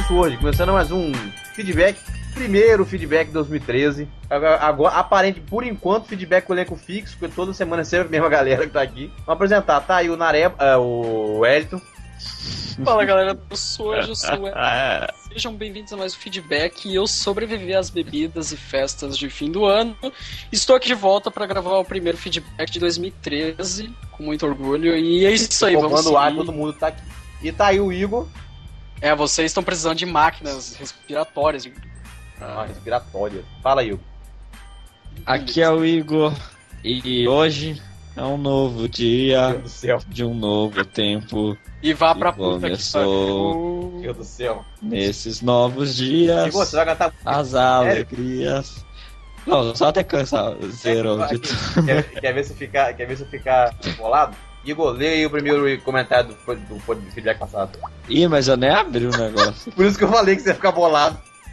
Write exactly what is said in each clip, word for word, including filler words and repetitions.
Sword, começando mais um feedback, primeiro feedback de dois mil e treze. Agora, agora, aparente, por enquanto, feedback com elenco fixo, porque toda semana é sempre a mesma galera que tá aqui. Vamos apresentar, tá aí o Nareba, uh, o Wellington. Fala galera do Sword, eu sou o Wellington. Sejam bem-vindos a mais um feedback. E eu sobrevivi às bebidas e festas de fim do ano. Estou aqui de volta para gravar o primeiro feedback de dois mil e treze, com muito orgulho. E é isso aí, vamos seguir. Ar, todo mundo tá aqui. E tá aí o Igor. É, vocês estão precisando de máquinas respiratórias. Ah, respiratórias. Fala, Igor. Aqui é o Igor. E hoje é um novo dia Deus do céu. De um novo tempo. E vá pra puta começou que Deus do céu. Nesses novos dias. E você vai cantar as alegrias. Não, só até cansar. Zero de tudo. Quer, quer ver se ficar, quer ver se ficar bolado? Igor, lê aí o primeiro comentário do, do, do feedback passado. Ih, mas eu nem abri o negócio. Por isso que eu falei que você ia ficar bolado.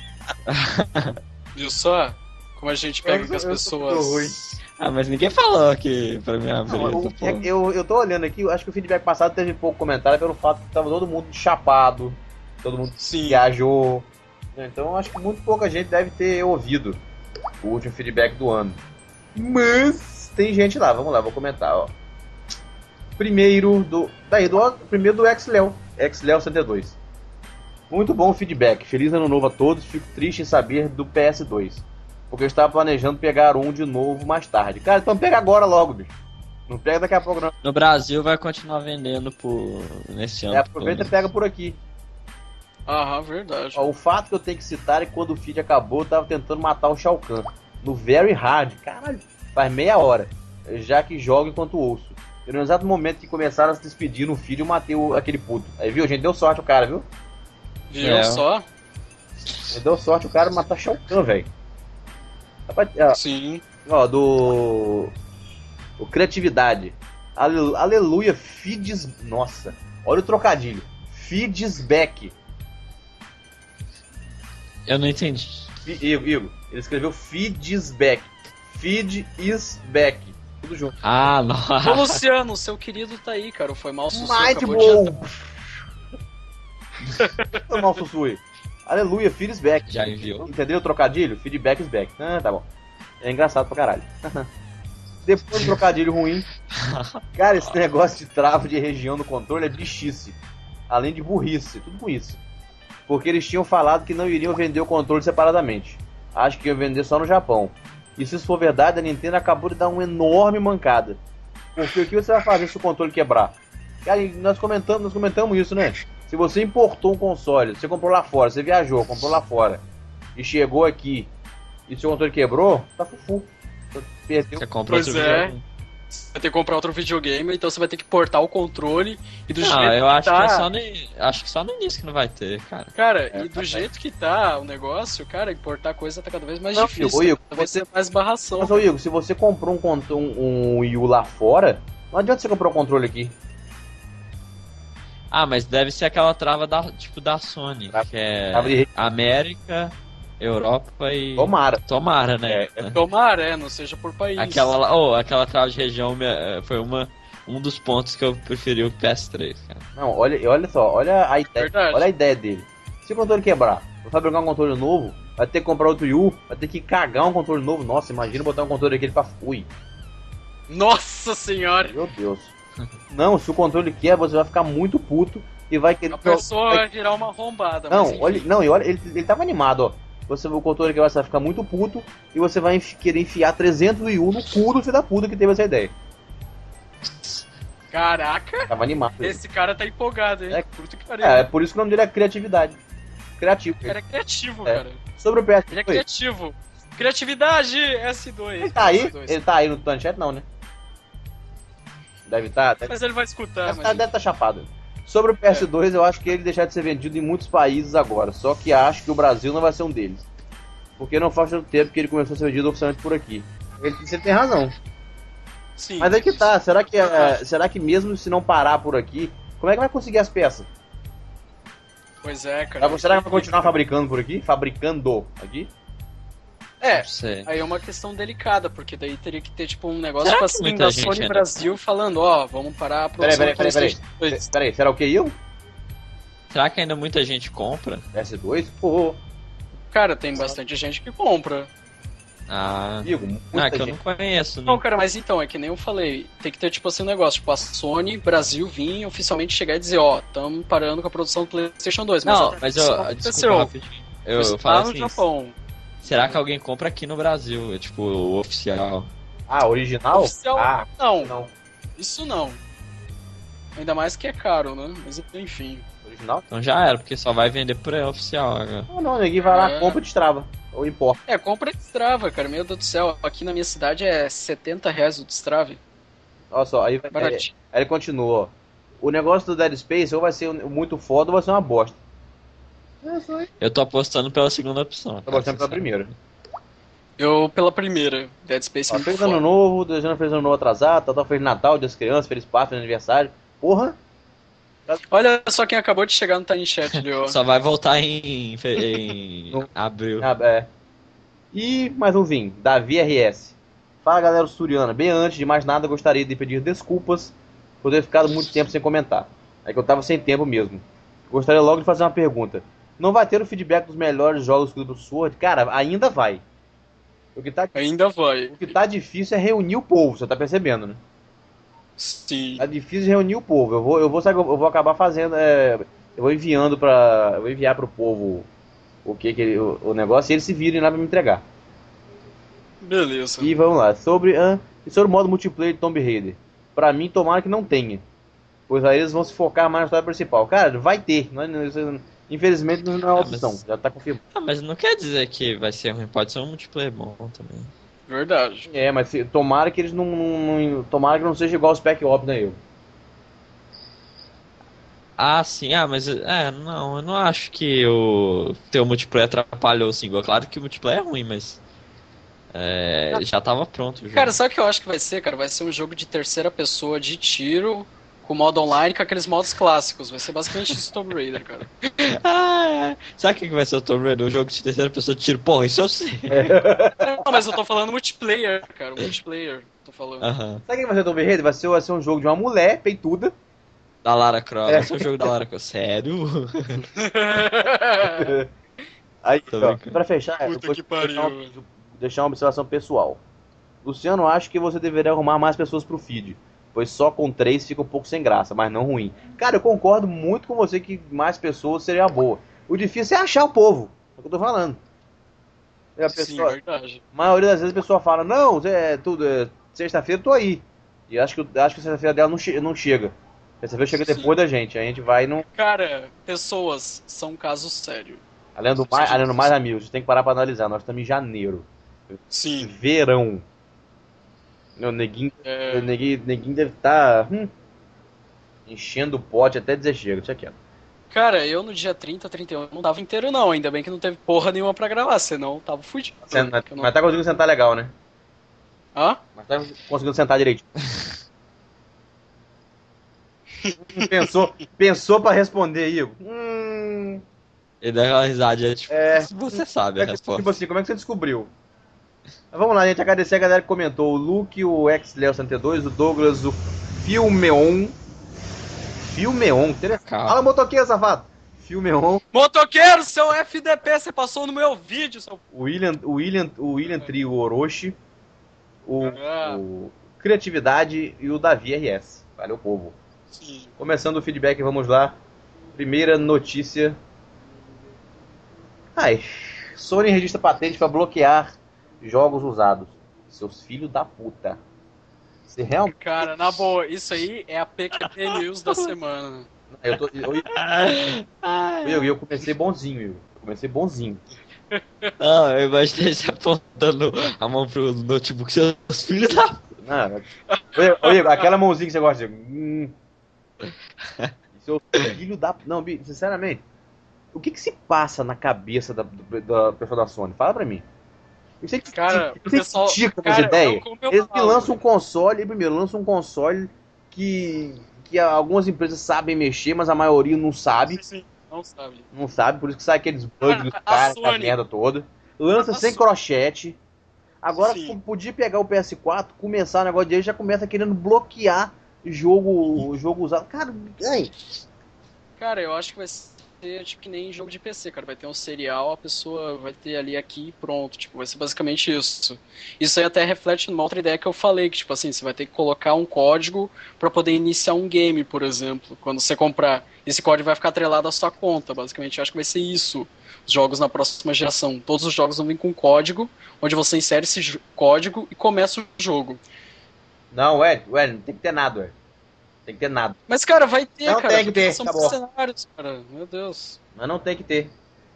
Viu só? Como a gente pega eu, com as eu pessoas. Ah, mas ninguém falou aqui pra me abrir. Não, o, é, eu, eu tô olhando aqui, eu acho que o feedback passado teve pouco comentário pelo fato que tava todo mundo chapado, todo mundo Sim. viajou. Então eu acho que muito pouca gente deve ter ouvido o último feedback do ano. Mas tem gente lá, vamos lá, vou comentar, ó. Primeiro do. Daí, do, primeiro do X-Leo, X-Leo setenta e dois. Muito bom o feedback. Feliz ano novo a todos. Fico triste em saber do P S dois. Porque eu estava planejando pegar um de novo mais tarde. Cara, então pega agora logo, bicho. Não pega daqui a pouco, não. No Brasil vai continuar vendendo por nesse ano. É, aproveita e pega por aqui. Aham, verdade. Ó, o fato que eu tenho que citar é que quando o feed acabou, eu tava tentando matar o Shao Kahn. No Very Hard. Caralho, faz meia hora. Já que jogo enquanto ouço. E no exato momento que começaram a se despedir no feed, eu matei o, aquele puto. Aí, viu, gente? Deu sorte o cara, viu? Viu é. só? Ele deu sorte o cara matar Shao Kahn, velho. Sim. Ó, do... O Criatividade. Ale... Aleluia, feeds... Nossa, olha o trocadilho. Feedsback. Eu não entendi. F... Igor, Igor, ele escreveu feedsback. Feed is back. Tudo junto. Ah, não. Ô, Luciano, seu querido tá aí, cara. Foi mal sussu. Might blow. Foi mal sussu aí. Aleluia, feedback. Já enviou? Entendeu o trocadilho? Feedback is back. Ah, tá bom. É engraçado pra caralho. Depois do trocadilho ruim. Cara, esse negócio de trava de região no controle é bichice. Além de burrice, tudo com isso. Porque eles tinham falado que não iriam vender o controle separadamente. Acho que iam vender só no Japão. E se isso for verdade, a Nintendo acabou de dar uma enorme mancada. Porque o que você vai fazer se o controle quebrar? Cara, nós comentamos, nós comentamos isso, né? Se você importou um console, você comprou lá fora, você viajou, comprou lá fora, e chegou aqui, e seu controle quebrou, tá fufu. Você perdeu. Você comprou pois é. Videogame. Você vai ter que comprar outro videogame, então você vai ter que portar o controle e do não, jeito eu que acho tá... que é só no, acho que só no início que não vai ter, cara. Cara, é, e do tá jeito bem. que tá o negócio, cara, importar coisa tá cada vez mais não, difícil. Igor, Igor, cada vez você... ter mais barração. Mas, ô Igor, se você comprou um, um, um Wii U lá fora, não adianta você comprar o um controle aqui. Ah, mas deve ser aquela trava da, tipo da Sony, Trava, que é de... América, Europa e... Tomara. Tomara, né? É. Tomara, é, não seja por país. Aquela, oh, aquela trava de região foi uma, um dos pontos que eu preferi o P S três, cara. Não, olha, olha só, olha a ideia, Verdade. olha a ideia dele. Se o controle quebrar, vai fabricar um controle novo, vai ter que comprar outro Wii U, vai ter que cagar um controle novo. Nossa, imagina botar um controle aquele pra fui. Nossa senhora! Meu Deus. Não, se o controle quebra, você vai ficar muito puto e vai querer... A pessoa vai... vai virar uma arrombada. Não, mas olha, não, e olha, ele, ele tava animado, ó. Você, o controle quebrar, você vai ficar muito puto e você vai enfi- querer enfiar trezentos Wii U no cu do filho da puta que teve essa ideia. Caraca! Tava animado. Esse cara tá empolgado, hein? É, Puta que pariu. É, é por isso que o nome dele é Criatividade. Criativo. O cara é criativo, É. cara. Sobre o P S Ele é dois. criativo. Criatividade S dois. Ele tá aí? S dois. Ele tá aí no planchete, não, né? Deve estar. Tá, deve Mas ele vai escutar, deve mas... tá, deve tá chapado. Sobre o P S dois, eu acho que ele deixar de ser vendido em muitos países agora. Só que acho que o Brasil não vai ser um deles. Porque não faz tanto tempo que ele começou a ser vendido oficialmente por aqui. Ele, você tem razão. Sim. Mas é que tá. Será que, é, será que mesmo se não parar por aqui, como é que vai conseguir as peças? Pois é, cara. Vai- Será que vai continuar fabricando por aqui? Fabricando aqui? É, Não sei. aí é uma questão delicada, porque daí teria que ter tipo um negócio Será pra que cima muita da gente Sony ainda- Brasil falando, ó, vamos parar a Peraí, produção peraí, do peraí, peraí. PlayStation dois. Peraí, será o que eu? Será que ainda muita gente compra? P S dois? Pô. Cara, tem bastante gente que compra. Ah, Digo, muita ah que eu gente. não conheço, né? Não, cara, mas então, é que nem eu falei, tem que ter tipo assim um negócio, tipo, a Sony Brasil vir oficialmente chegar e dizer, ó, estamos parando com a produção do PlayStation dois. Não, até mas isso eu, não desculpa, aconteceu. rapidinho. Eu Isso falo tá no assim, Japão. será que alguém compra aqui no Brasil? É tipo, o oficial. Ah, original? Oficial, Ah, não. não. Isso não. Ainda mais que é caro, né? Mas enfim. Original? Então já era, porque só vai vender por aí oficial agora. Não, não, ninguém vai lá, É. compra e destrava. Ou importa. É, compra destrava, cara. Meu Deus do céu. Aqui na minha cidade é setenta reais o destrave. Olha só, aí, vai- aí, Baratinho. aí ele continua, ó. O negócio do Dead Space ou vai ser muito foda ou vai ser uma bosta. É só isso. Eu tô apostando pela segunda opção. Tô gostando pela primeira. Eu pela primeira. Dead Space Ó, muito feliz foda. ano novo, desejando feliz ano novo atrasado, Tata feliz Natal, Dia das Crianças, feliz Páscoa, feliz aniversário. Porra! Olha só quem acabou de chegar no Tiny Chat ali, ó. Só vai voltar em, fe- em No- abril. Ah, é. E mais umzinho, Davi R S. Fala galera suriana, bem antes de mais nada gostaria de pedir desculpas por ter ficado muito tempo sem comentar. É que eu tava sem tempo mesmo. Gostaria logo de fazer uma pergunta. Não vai ter o feedback dos melhores jogos do Sword? Cara, ainda vai. O que, tá, Ainda vai. o que tá difícil é reunir o povo, você tá percebendo, né? Sim. Tá difícil reunir o povo. Eu vou, eu vou, sabe, eu vou acabar fazendo. É, eu vou enviando pra. Eu vou enviar pro povo o que, que ele- o, o negócio e eles se virem lá pra me entregar. Beleza. E vamos lá, sobre, ah, e sobre o modo multiplayer de Tomb Raider. Pra mim, tomara que não tenha. Pois aí eles vão se focar mais na história principal. Cara, vai ter. Não é- não- isso- infelizmente não é uma Ah, opção. mas- Já tá confirmado. Ah, mas não quer dizer que vai ser ruim, pode ser um multiplayer bom também. Verdade. É, mas se- tomara que eles não, não, não- Tomara que não seja igual o Spec Ops, né, eu? Ah, sim, ah, mas é, não, eu não acho que o teu multiplayer atrapalhou o single. Claro que o multiplayer é ruim, mas é, já tava pronto o jogo. Cara, sabe o que eu acho que vai ser, cara? Vai ser um jogo de terceira pessoa de tiro, com modo online, com aqueles modos clássicos. Vai ser basicamente isso Tomb Raider, cara. Ah, é. Sabe o que que vai ser o Tomb Raider? Um jogo de terceira pessoa de tiro? Porra, isso eu sei. Não, mas eu tô falando multiplayer, cara. Multiplayer, tô falando. Aham. Sabe o que vai ser o Tomb Raider? Vai ser, vai ser um jogo de uma mulher peituda. Da Lara Croft. É. Vai ser um jogo da Lara Croft. Sério? Aí, Tô ó, brincando. pra fechar, eu Puta vou que deixar, pariu. uma, deixar uma observação pessoal. Luciano, acho que você deveria arrumar mais pessoas pro feed, pois só com três fica um pouco sem graça, mas não ruim. Cara, eu concordo muito com você que mais pessoas seria boa. O difícil é achar o povo, é o que eu tô falando. E a Sim, pessoa, verdade. a maioria das vezes a pessoa fala, não, é tudo, é, sexta-feira eu tô aí. E acho que, acho que sexta-feira dela não, che não chega. Sexta-feira chega Sim. depois da gente, a gente vai no... Cara, pessoas são um caso sério. Além do mais, além do mais amigos, a gente tem que parar pra analisar, nós estamos em janeiro. Sim. Verão. O neguinho, É, o neguinho, neguinho deve estar enchendo o pote até dizer chega, deixa quieto. cara, eu no dia trinta, trinta e um não tava inteiro não, ainda bem que não teve porra nenhuma pra gravar, senão tava fudido. Sen- Mas, Eu não- mas tá conseguindo sentar legal, né? Hã? Mas tá conseguindo sentar direito. pensou, pensou pra responder, Igor? Hum, Ele dá aquela risadinha, tipo, É. você sabe a é que, resposta. tipo assim, como é que você descobriu? Mas vamos lá, gente, agradecer a galera que comentou. O Luke, o X-Leo setenta e dois, o Douglas, o Filmeon. Filmeon, interessante. Calma. Fala, motoqueiro, safado. Filmeon. Motoqueiro, seu F D P, você passou no meu vídeo, seu... O William, o William, o William Trio Orochi, o, Ah. o Criatividade e o Davi R S. Valeu, povo. Sim. Começando o feedback, vamos lá. Primeira notícia. Ai, Sony registra patente para bloquear jogos usados. Seus filhos da puta. Você realmente. Cara, na boa, isso aí é a P Q P News da semana. Eu, tô, eu, eu, eu, eu comecei bonzinho, eu. Eu comecei bonzinho. Não, eu imaginei você apontando a mão pro notebook, seus filhos da... Não, ô, Igor, aquela mãozinha que você gosta de. Hum. Seu filho da. Não, Bi, sinceramente, o que que se passa na cabeça da, da pessoa da Sony? Fala pra mim. Você que Cara, o você pessoal... critica cara, essa ideia? eu- como eu Eles me falo, lançam um console, primeiro, lançam um console que, que algumas empresas sabem mexer, mas a maioria não sabe. Sim, sim, não sabe. Não sabe, por isso que sai aqueles bugs dos Cara, a caras, aquela Sony- merda toda. Lança a sem Sony- crochete. Agora, Sim. p- podia pegar o P S quatro, começar o negócio dele, já começa querendo bloquear jogo, jogo usado. Cara, ai, Cara, eu acho que vai ser ser tipo que nem jogo de P C, cara. Vai ter um serial, a pessoa vai ter ali aqui e pronto. Tipo, vai ser basicamente isso. Isso aí até reflete numa outra ideia que eu falei, que tipo assim, você vai ter que colocar um código pra poder iniciar um game, por exemplo. Quando você comprar, esse código vai ficar atrelado à sua conta. Basicamente, eu acho que vai ser isso. Os jogos na próxima geração. Todos os jogos vão vir com código, onde você insere esse código e começa o jogo. Não, ué, ué, não tem que ter nada, ué. Tem que ter nada. Mas, cara, vai ter, não cara. Tem que ter, são acabou. cenários, cara. Meu Deus. Mas não tem que ter.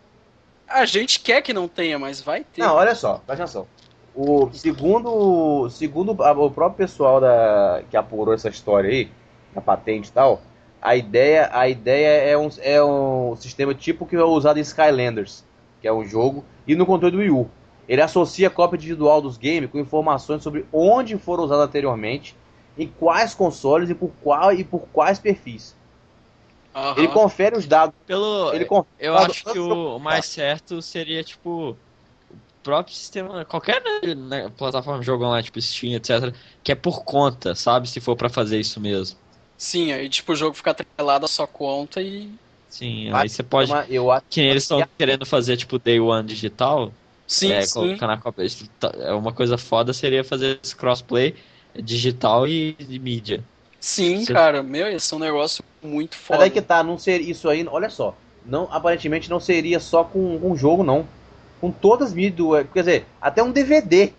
A gente quer que não tenha, mas vai ter. Não, olha só, presta atenção. O, segundo segundo a, o próprio pessoal da, que apurou essa história aí, da patente e tal, a ideia, a ideia é, um, é um sistema tipo que é usado em Skylanders, que é um jogo, e no controle do Wii U. Ele associa a cópia individual dos games com informações sobre onde foram usados anteriormente, em quais consoles e por, qual, e por quais perfis. Uhum. Ele confere os dados. Pelo, ele confere eu dados acho que o mais certo seria, tipo, o próprio sistema, qualquer né, plataforma de jogo online, tipo Steam, etcétera, que é por conta, sabe? Se for pra fazer isso mesmo. Sim, aí tipo o jogo fica atrelado à sua conta e... Sim, aí você pode... Eu acho que eles estão querendo fazer, tipo, Day One digital. Sim, é, sim. Colocar na cópia. Uma coisa foda seria fazer esse crossplay digital e, e mídia. Sim, Você... cara, meu, esse é um negócio muito foda. Mas daí que tá, não ser isso aí, olha só, não, aparentemente não seria só com um jogo, não. Com todas as mídias, do, quer dizer, até um D V D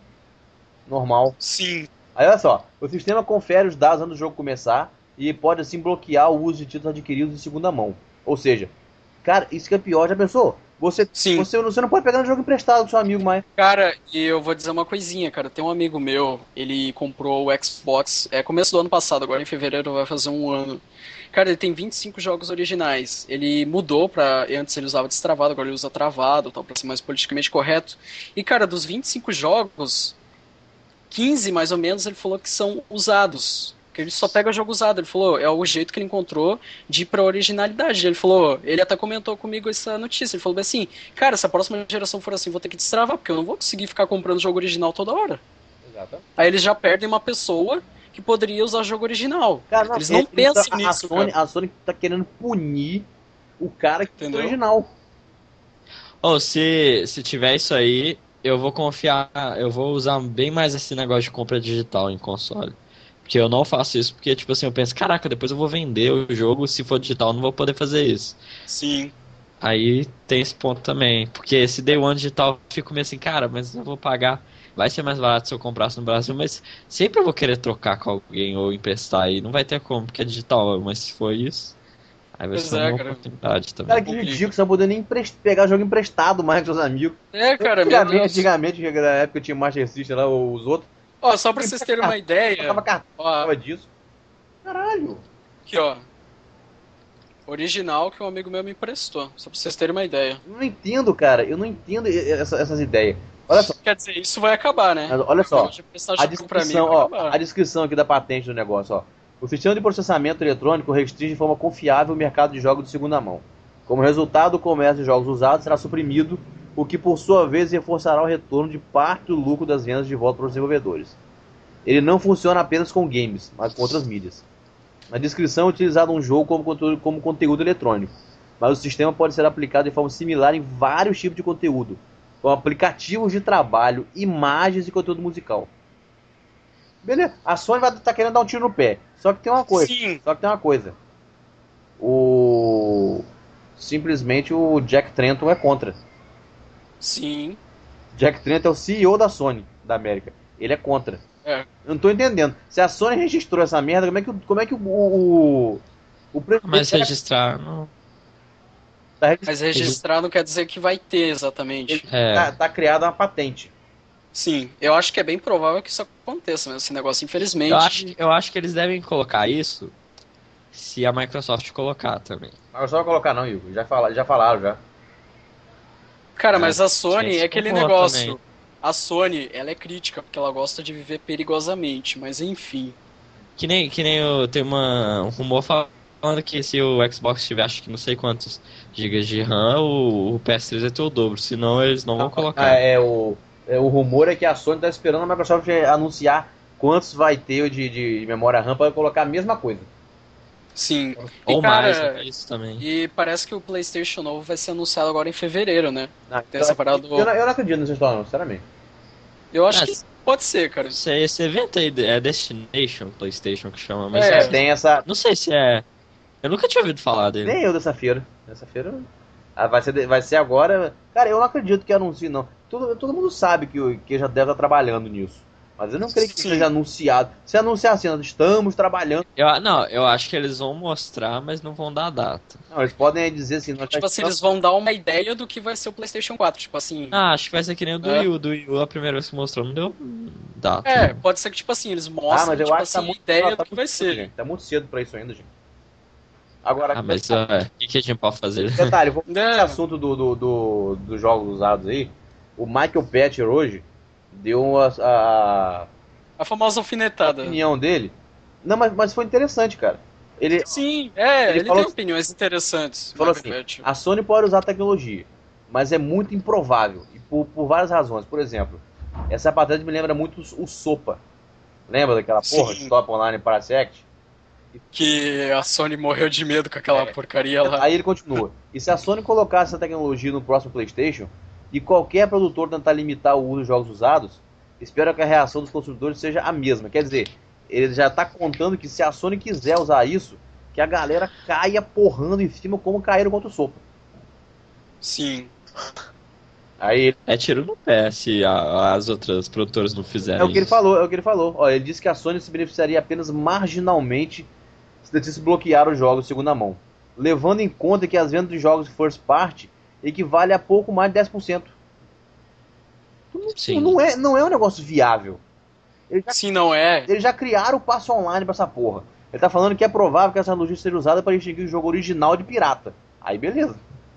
normal. Sim. Aí olha só, o sistema confere os dados antes do jogo começar e pode assim bloquear o uso de títulos adquiridos em segunda mão. Ou seja, cara, isso que é pior, já pensou? Você, Sim. Você, você não pode pegar um jogo emprestado do seu amigo mais. Cara, e eu vou dizer uma coisinha, cara. Tem um amigo meu, ele comprou o Xbox, é começo do ano passado, agora em fevereiro vai fazer um ano. Cara, ele tem vinte e cinco jogos originais. Ele mudou pra... Antes ele usava destravado, agora ele usa travado, tal, pra ser mais politicamente correto. E, cara, dos vinte e cinco jogos, quinze mais ou menos ele falou que são usados. Que ele só pega jogo usado. Ele falou, é o jeito que ele encontrou de ir pra originalidade. Ele falou, ele até comentou comigo essa notícia. Ele falou assim, cara, se a próxima geração for assim, vou ter que destravar, porque eu não vou conseguir ficar comprando jogo original toda hora. Exato. Aí eles já perdem uma pessoa que poderia usar jogo original. Cara, não, eles não ele, pensam a, nisso, a Sony, cara. A Sony tá querendo punir o cara que Entendeu? é original. Ou oh, se, se tiver isso aí, eu vou confiar, eu vou usar bem mais esse negócio de compra digital em console. Porque eu não faço isso, porque, tipo assim, eu penso, caraca, depois eu vou vender o jogo, se for digital, eu não vou poder fazer isso. Sim. Aí tem esse ponto também. Porque esse Day One digital, eu fico meio assim, cara, mas eu vou pagar. Vai ser mais barato se eu comprasse no Brasil, mas sempre eu vou querer trocar com alguém ou emprestar aí. Não vai ter como, porque é digital, mas se for isso, aí vai Pois ser é, uma cara. oportunidade também. Cara, que ridículo, você não poder nem emprest... pegar jogo emprestado mais com seus amigos. É, cara, meu Antigamente, Deus. antigamente, na época tinha Master System lá, os outros. Ó, só pra vocês terem uma ideia. Tava cartão Ó, disso. Caralho. aqui, ó. Original que um amigo meu me emprestou. Só pra vocês terem uma ideia. Eu não entendo, cara. Eu não entendo essa- essas ideias. Olha só, Quer dizer, isso vai acabar, né? mas olha só. De emprestar A jogo pra mim, descrição, vai ó, acabar. a descrição aqui da patente do negócio, ó. O sistema de processamento eletrônico restringe de forma confiável o mercado de jogos de segunda mão. Como resultado, o comércio de jogos usados será suprimido, o que por sua vez reforçará o retorno de parte do lucro das vendas de volta para os desenvolvedores. Ele não funciona apenas com games, mas com outras mídias. Na descrição é utilizado um jogo como conteúdo, como conteúdo eletrônico, mas o sistema pode ser aplicado de forma similar em vários tipos de conteúdo, como aplicativos de trabalho, imagens e conteúdo musical. Beleza, a Sony vai estar querendo dar um tiro no pé. Só que tem uma coisa. Sim. Só que tem uma coisa. O simplesmente o Jack Tretton é contra. Sim. Jack Tretton é o C E O da Sony da América. Ele é contra. É. Eu não tô entendendo. Se a Sony registrou essa merda, como é que, o- como é que o, o, o presidente Mas da- registrar, não. tá, regist- Mas registrar não quer dizer que vai ter exatamente. É. tá, tá criada uma patente. Sim, eu acho que é bem provável que isso aconteça, né? Esse negócio, infelizmente. Eu acho, eu acho que eles devem colocar isso se a Microsoft colocar também. Mas só colocar não, Igor. Já, fala, já falaram já. Cara, mas a Sony Tinha é esse aquele rumor negócio. também. A Sony, ela é crítica porque ela gosta de viver perigosamente, mas enfim. Que nem, que nem eu, tem uma, um rumor falando que se o Xbox tiver acho que não sei quantos gigas de RAM, o, o P S três vai ter o dobro, senão eles não vão Ah, colocar. é, o, é, o rumor é que a Sony tá esperando a Microsoft anunciar quantos vai ter de, de memória RAM para colocar a mesma coisa. Sim. Ou e, cara, mais, é isso também. E parece que o PlayStation novo vai ser anunciado agora em fevereiro, né? Não, Tem eu, essa parada do... eu, não, eu não acredito nessa história, não, sinceramente. Eu acho Ah, que pode ser, cara. Esse, esse evento aí é Destination PlayStation que chama, mas É. não, sei, Tem essa. não sei se é. Eu nunca tinha ouvido falar dele. Nem eu dessa feira. Dessa feira. Ah, vai, ser, vai ser agora. Cara, eu não acredito que anuncie, não. Todo, todo mundo sabe que, o- que já deve estar trabalhando nisso. Mas eu não creio que Sim. seja anunciado. Se anunciar assim, nós estamos trabalhando. Eu, não, eu acho que eles vão mostrar, mas não vão dar data. Não, eles podem dizer assim, nós Tipo já assim, estamos- eles vão dar uma ideia do que vai ser o PlayStation quatro. Tipo assim. Ah, acho que vai ser que nem o do É. Wii U. Do Wii U, a primeira vez que mostrou, não deu data. É, pode ser que, tipo assim, eles Ah, mostrem mas eu tipo acho que tá assim, muito, ideia tá do que muito vai cedo, ser. gente. Tá muito cedo pra isso ainda, gente. Agora, Ah, mas é, o que, que a gente pode fazer? detalhe, vou É. esse assunto do, do, do- dos jogos usados aí. O Michael Patcher hoje deu a, a A famosa alfinetada. opinião dele. Não, mas, mas foi interessante, cara. Ele Sim, é, Ele ele, falou- tem opiniões interessantes. falou Michael assim: Patch. a Sony pode usar tecnologia, mas é muito improvável. E por, por várias razões. Por exemplo, essa patente me lembra muito o Sopa. Lembra daquela porra Sim. de Top Online Parasect? Que a Sony morreu de medo com aquela É. porcaria lá. Aí ele continua. E se a Sony colocar essa tecnologia no próximo PlayStation e qualquer produtor tentar limitar o uso de jogos usados, espero que a reação dos consumidores seja a mesma. Quer dizer, ele já está contando que se a Sony quiser usar isso, que a galera caia porrando em cima como caíram contra o Sopa. Sim. Aí ele, É tiro no pé se a- as outras produtoras não fizerem é o que ele isso. falou, é o que ele falou. Ó, ele disse que a Sony se beneficiaria apenas marginalmente se decidisse bloquear os jogos de segunda mão, levando em conta que as vendas de jogos de first party equivale a pouco mais de dez por cento. Sim. Não é, não é um negócio viável. Eles já, Sim, não é. eles já criaram o passo online pra essa porra. Ele tá falando que é provável que essa logística seja usada para distinguir o jogo original de pirata. Aí beleza.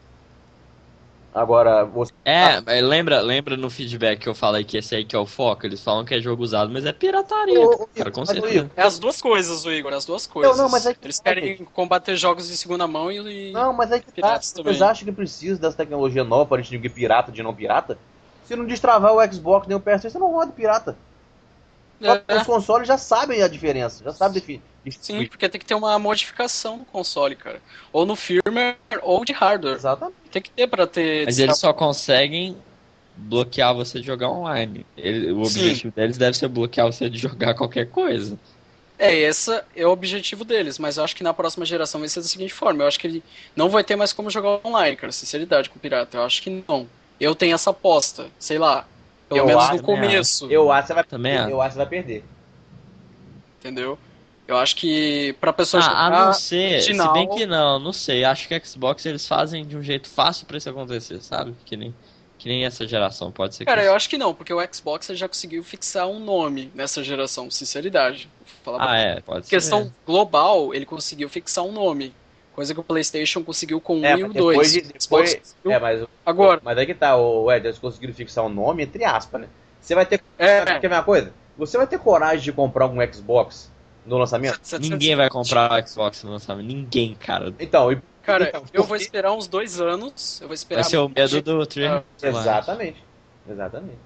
Agora, você. É, mas lembra, lembra no feedback que eu falei que esse aí que é o foco? Eles falam que é jogo usado, mas é pirataria. Ô, ô, cara, com mas, ô, certeza. Igor, É as duas coisas, o Igor, as duas coisas. não, mas é que- Eles querem combater jogos de segunda mão e. Não, mas é que tá. Piratas Vocês também. acham que precisa dessa tecnologia nova para distinguir pirata de não pirata? Se não destravar o Xbox nem o P S três, você não roda pirata. É, Os consoles já sabem a diferença, já sabem definir. sim, porque tem que ter uma modificação no console, cara. Ou no firmware, ou de hardware. Exatamente. Tem que ter pra ter. Mas eles só conseguem bloquear você de jogar online. Ele- o Sim. objetivo deles deve ser bloquear você de jogar qualquer coisa. É, esse é o objetivo deles, mas eu acho que na próxima geração vai ser da seguinte forma. Eu acho que ele não vai ter mais como jogar online, cara. Sinceridade com o pirata. Eu acho que não. Eu tenho essa aposta, sei lá. Pelo Eu menos acho, no começo. Eu acho que você vai Também perder. acho. Eu acho que você vai perder. Entendeu? Eu acho que pra pessoa Ah, a jogar não ser, se original- bem que não, não sei. Acho que Xbox eles fazem de um jeito fácil pra isso acontecer, sabe? Que nem, que nem essa geração, pode ser que Cara, isso- eu acho que não, porque o Xbox já conseguiu fixar um nome nessa geração, sinceridade. Vou falar Ah, é, pode Em ser. questão global, ele conseguiu fixar um nome. Coisa que o PlayStation conseguiu com o É, um e o mas depois dois. de- O Xbox depois- conseguiu É, mas, agora. mas aí que tá, o Ed, eles conseguiram fixar o nome entre aspas, né? Você vai ter. É, Quer ver uma coisa? Você vai ter coragem de comprar um Xbox no lançamento? Ninguém vai comprar o Xbox no lançamento. Ninguém, cara. Então, e- Cara, então, eu por vou quê? esperar uns dois anos. Eu vou esperar. Vai ser o medo do Ah, trezentos e sessenta. Exatamente. Exatamente.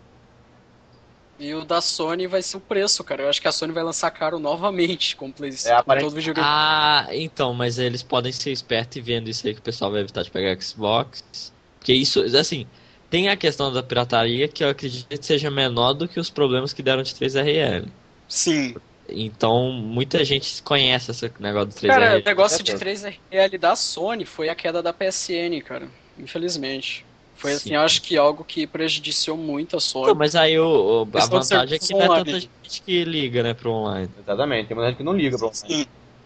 E o da Sony vai ser o preço, cara. Eu acho que a Sony vai lançar caro novamente com o É, PlayStation. com aparente- todo videogame. Ah, então, mas eles podem ser espertos e vendo isso aí que o pessoal vai evitar de pegar Xbox. Porque isso, assim, tem a questão da pirataria que eu acredito que seja menor do que os problemas que deram de três R L. Sim. Então, muita gente conhece esse negócio do três Cara, R L. o negócio de certeza. três R L da Sony foi a queda da P S N, cara. Infelizmente. Foi, assim, Sim. eu acho que algo que prejudiciou muito a Sony. Não, mas aí o, o- a Questão de vantagem é que serviços não é online. tanta gente que liga, né, pro online. Exatamente. Tem muita gente que não liga pra Sim.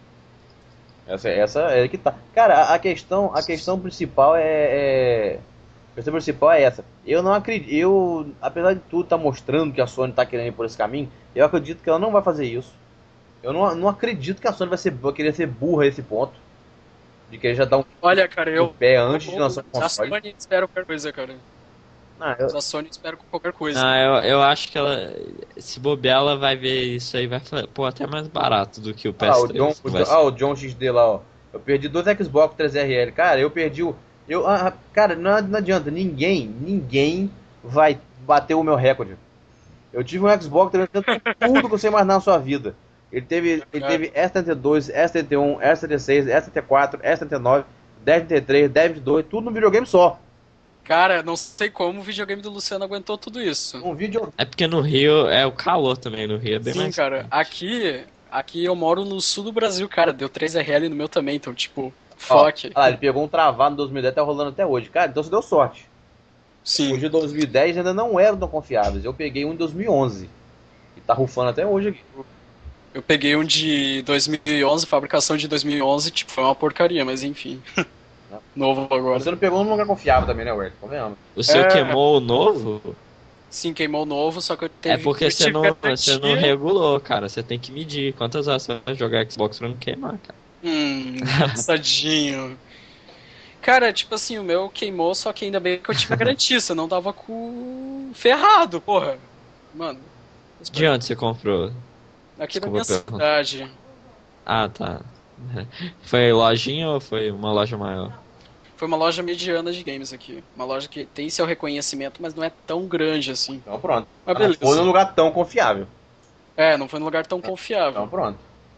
Essa, essa é que tá. Cara, a, a questão, a questão principal é, é- a questão principal é essa. Eu não acredito, eu, apesar de tudo tá mostrando que a Sony tá querendo ir por esse caminho, eu acredito que ela não vai fazer isso. Eu não, não acredito que a Sony vai ser vai querer ser burra a esse ponto. De querer já dar um Olha, cara, eu. pé antes de lançar o Da console. Sony espero qualquer coisa, cara. Ah, eu- Da Sony espero qualquer coisa. Ah, eu, eu acho que ela, se bobear, ela vai ver isso aí, vai falar, pô, até mais barato do que o P S Ah, o três. John, o, vai John- ah, o John X D lá, ó. Eu perdi dois Xbox três R L. Cara, eu perdi o. Eu, ah, ah, cara, não, não adianta. Ninguém, ninguém vai bater o meu recorde. Eu tive um Xbox três R L tudo que você imaginar na sua vida. Ele teve, ele teve S trinta e dois, S trinta e um, S trinta e seis, S trinta e quatro, S trinta e nove, dez trinta e três, dez vinte e dois, tudo no videogame só. Cara, não sei como o videogame do Luciano aguentou tudo isso. Um vídeo... É porque no Rio é o calor também, no Rio é bem Sim, mais... cara, aqui, aqui eu moro no sul do Brasil, cara, deu três R L no meu também, então, tipo, fuck. Ah, ele pegou um travado em dois mil e dez, tá rolando até hoje. Cara, então você deu sorte. Sim. Os de dois mil e dez ainda não eram tão confiáveis. Eu peguei um em dois mil e onze. E tá rufando até hoje aqui. Eu peguei um de dois mil e onze, fabricação de dois mil e onze, tipo, foi uma porcaria, mas enfim. Novo agora. Você não pegou num lugar confiável também, né, Wert? Convenhamos. O seu É. queimou o novo? Sim, queimou o novo, só que eu teve É porque eu você tive não, garantia. você não regulou, cara. Você tem que medir quantas horas você vai jogar Xbox pra não queimar, cara. Hum, engraçadinho. Cara, tipo assim, o meu queimou, só que ainda bem que eu tive a garantia, você não tava com ferrado, porra. Mano. De onde você comprou? Aqui da Desculpa minha perguntar. cidade. Ah, tá. Foi lojinha ou foi uma loja maior? Foi uma loja mediana de games aqui. Uma loja que tem seu reconhecimento, mas não é tão grande assim. Então pronto. Mas Não beleza. foi num lugar tão confiável. É, não foi num lugar tão Então confiável. pronto.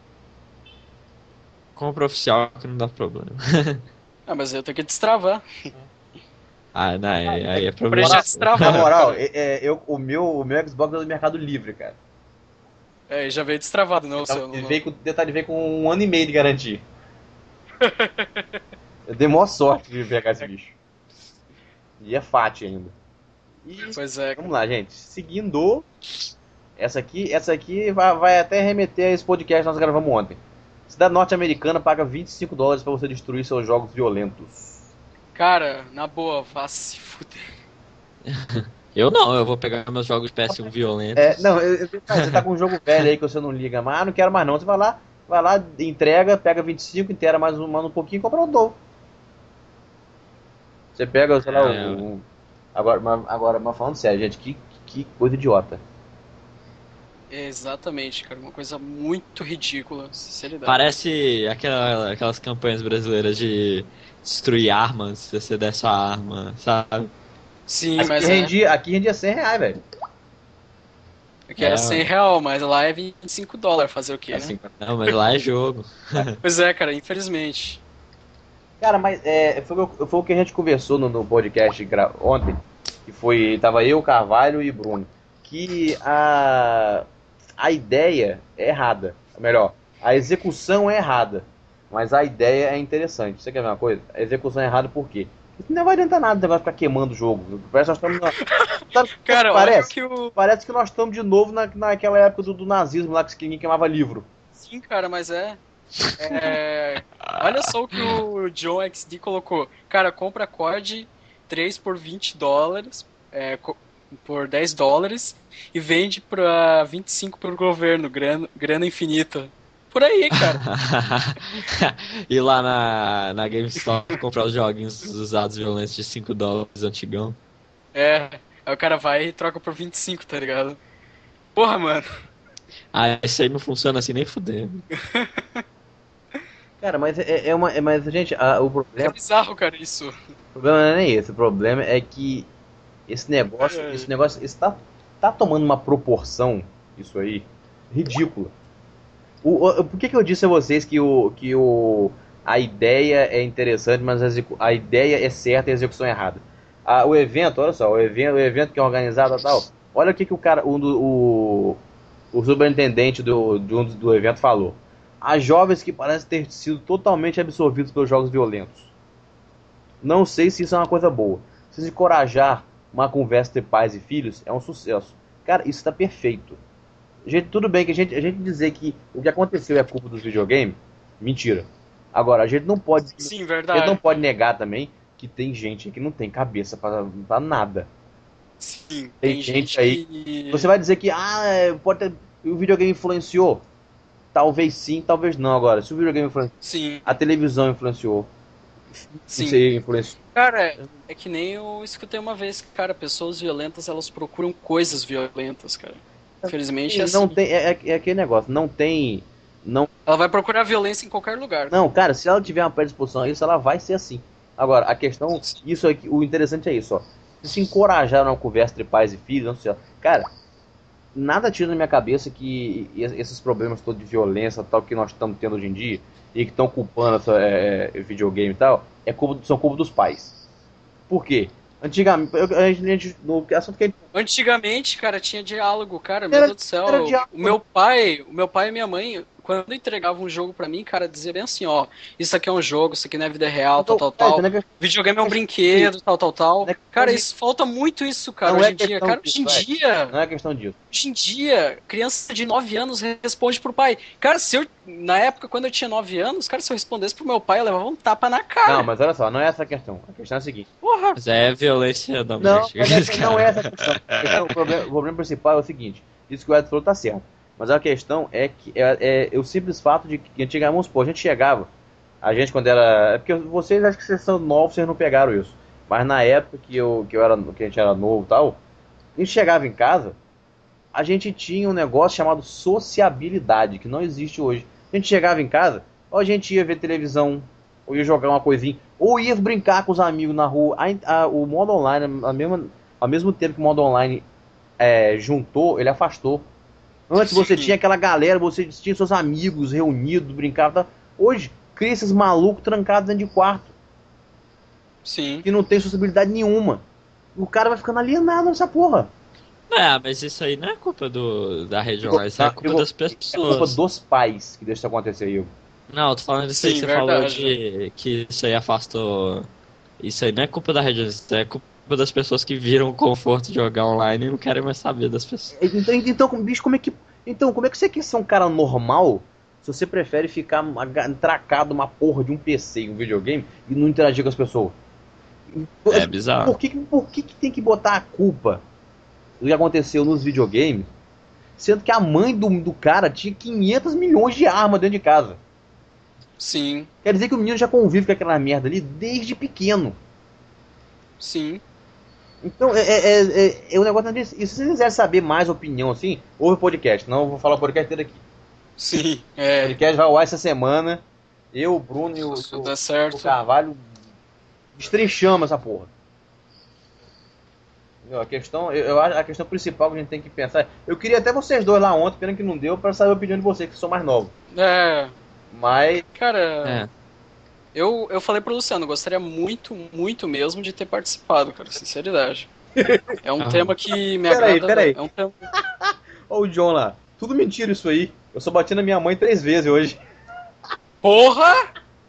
Compra oficial que não dá problema. Ah, mas eu tenho que destravar. Ah, não, aí, aí é Pra problema. já Na destravar. moral, cara. é, é, eu, o, meu, o meu Xbox é do Mercado Livre, cara. É, já veio destravado, não, Então, seu. ele Não, veio com, detalhe, veio com um ano e meio de garantia. Eu dei maior sorte de pegar esse bicho. E é fat ainda. E Pois é. vamos lá, gente. Seguindo. Essa aqui, essa aqui vai, vai até remeter a esse podcast que nós gravamos ontem. Cidade norte-americana paga vinte e cinco dólares pra você destruir seus jogos violentos. Cara, na boa, vá se fuder. Eu não, eu vou pegar meus jogos P S um violentos. É, não, eu, eu, cara, você tá com um jogo velho aí que você não liga mais, ah, não quero mais não. Você vai lá, vai lá, entrega, pega vinte e cinco, inteira mais um, mais um pouquinho e compra um novo. Você pega, sei lá, É, o. o- Agora, mas, agora, mas falando sério, gente, que, que coisa idiota. Exatamente, cara. Uma coisa muito ridícula, sinceridade. Parece aquela, aquelas campanhas brasileiras de destruir armas, se você der sua arma, sabe? Sim, Aqui mas rendia, aqui rendia cem reais, velho. é que era É, cem real, mas lá é vinte e cinco dólares fazer o quê, né? Assim, Não, mas lá é jogo. Pois é, cara, infelizmente. cara, mas é, foi, o- foi o que a gente conversou no, no podcast gra- ontem, que foi, tava eu, Carvalho e Bruno, que a, a ideia é errada, ou melhor, a execução é errada, mas a ideia é interessante. Você quer ver uma coisa? A execução é errada por quê? Isso não vai adiantar nada, você vai ficar queimando o jogo. Parece que nós estamos na... Sabe, Cara, parece, olha que o. parece que nós estamos de novo na, naquela época do, do nazismo lá que ninguém queimava livro. Sim, cara, mas é. É, olha só o que o John X D colocou. Cara, compra C O D três por vinte dólares, é, co- por dez dólares e vende pra vinte e cinco pro governo, grana, grana infinita. Por aí, cara. Ir lá na, na GameStop comprar os joguinhos usados violentos de cinco dólares antigão. É, aí o cara vai e troca por vinte e cinco, tá ligado? Porra, mano. Ah, isso aí não funciona assim nem fudendo. Cara, mas é, é uma. É, mas, gente, a- o É problema. bizarro, cara, isso. O problema não é nem esse, o problema é que esse negócio, É. esse negócio está tá tomando uma proporção, isso aí, ridícula. O, o- por que, que eu disse a vocês que, o, que o, a ideia é interessante, mas a, execu- a ideia é certa e a execução é errada? Ah, o evento, olha só, o evento, o evento que é organizado e tal, olha o que, que o cara, o, o, o superintendente do, de um do, do evento falou. Há jovens que parecem ter sido totalmente absorvidos pelos jogos violentos. Não sei se isso é uma coisa boa. Se encorajar uma conversa entre pais e filhos é um sucesso. Cara, isso está perfeito. Gente, tudo bem que a gente, a gente dizer que o que aconteceu é culpa dos videogames, mentira. Agora, a gente não pode, Sim, a gente verdade. não pode negar também que tem gente que não tem cabeça pra, pra nada. Sim, Tem tem gente gente aí- que... Você vai dizer que ah, é, pode ter, o videogame influenciou? Talvez sim, talvez não. Agora, se o videogame influenciou, Sim, a televisão influenciou, sim. você influenciou. Cara, é que nem eu escutei uma vez, cara, pessoas violentas, elas procuram coisas violentas, cara. Infelizmente é Não assim. tem, é, é- é aquele negócio, não tem, não, Ela vai procurar violência em qualquer lugar. não, cara, se ela tiver uma predisposição a isso, ela vai ser assim. Agora, a questão, isso aqui, o interessante é isso, ó. Se se encorajar numa conversa entre pais e filhos, não sei, ó, cara, nada tira na minha cabeça que esses problemas todos de violência tal que nós estamos tendo hoje em dia e que estão culpando essa, é, é, videogame e tal, é culpa, são culpa dos pais. Por quê? Antigamente, a gente, no assunto que a gente... Antigamente, cara, tinha diálogo, cara, meu Era- Deus do céu. era diálogo. O meu pai, o meu pai e minha mãe, quando entregavam um jogo pra mim, cara, dizia bem assim, ó, isso aqui é um jogo, isso aqui não é vida real, tal, tal, tal. É, não é que- Videogame é um brinquedo, tal, tal, tal. Não é questão Cara, de- isso falta muito isso, cara, não hoje é em dia. questão Cara, hoje em disso, é. dia, Não é questão disso. hoje em dia, criança de nove anos responde pro pai. Cara, se eu, na época, quando eu tinha nove anos, cara, se eu respondesse pro meu pai, eu levava um tapa na cara. Não, mas olha só, não é essa a questão. A questão é a seguinte. Porra. Mas é violência Não, doméstica. mas essa não é essa a questão. A questão- o, problema, o problema principal é o seguinte: isso que o Ed falou tá certo. Mas a questão é que é, é o simples fato de que antigamente, vamos supor, a gente chegava, a gente quando era. É porque vocês acham que vocês são novos, vocês não pegaram isso. Mas na época que, eu, que, eu era, que a gente era novo e tal, a gente chegava em casa, a gente tinha um negócio chamado sociabilidade, que não existe hoje. A gente chegava em casa, ou a gente ia ver televisão, ou ia jogar uma coisinha, ou ia brincar com os amigos na rua. A- a- o modo online, a mesma, ao mesmo tempo que o modo online é, juntou, ele afastou. Antes você Sim. tinha aquela galera, você tinha seus amigos reunidos, brincava. Tá? Hoje, cria esses malucos trancados dentro de quarto, Sim. que não tem sociabilidade nenhuma. O cara vai ficando alienado nessa porra. É, mas isso aí não é culpa do, da rede online, isso é Não, culpa eu- das É culpa pessoas. dos pais que deixam isso acontecer, Igor. Não, eu tô falando disso aí Sim, que você falou verdade. de que isso aí afastou. Isso aí não é culpa da rede, isso é culpa das pessoas que viram o conforto de jogar online e não querem mais saber das pessoas. Então, então, como- bicho, como é que. Então, como é que você quer ser um cara normal se você prefere ficar aga- tracado numa porra de um P C e um videogame e não interagir com as pessoas? É bizarro. Por que, por que, que tem que botar a culpa do que aconteceu nos videogames, sendo que a mãe do, do cara tinha quinhentos milhões de armas dentro de casa? Sim. Quer dizer que o menino já convive com aquela merda ali desde pequeno. Sim. Então, é, é, é, é um negócio disso. E se vocês quiserem saber mais opinião assim, ouve o podcast. Não, eu vou falar o podcast inteiro aqui. Sim. O É. podcast vai ao ar essa semana. Eu, o Bruno e o, Se o, der o certo. Carvalho destrinchamos essa porra. Meu, A questão, eu, eu acho- a questão principal que a gente tem que pensar é, eu queria até vocês dois lá ontem, pena que não deu, para saber a opinião de vocês, que são mais novos. É. Mas, Cara, É. eu, eu falei pro Luciano, gostaria muito, muito mesmo de ter participado, cara, sinceridade. É um Ah. tema que me Peraí, agrada. peraí. É um tema... ó o John lá, tudo mentira isso aí. Eu só bati na minha mãe três vezes hoje. Porra!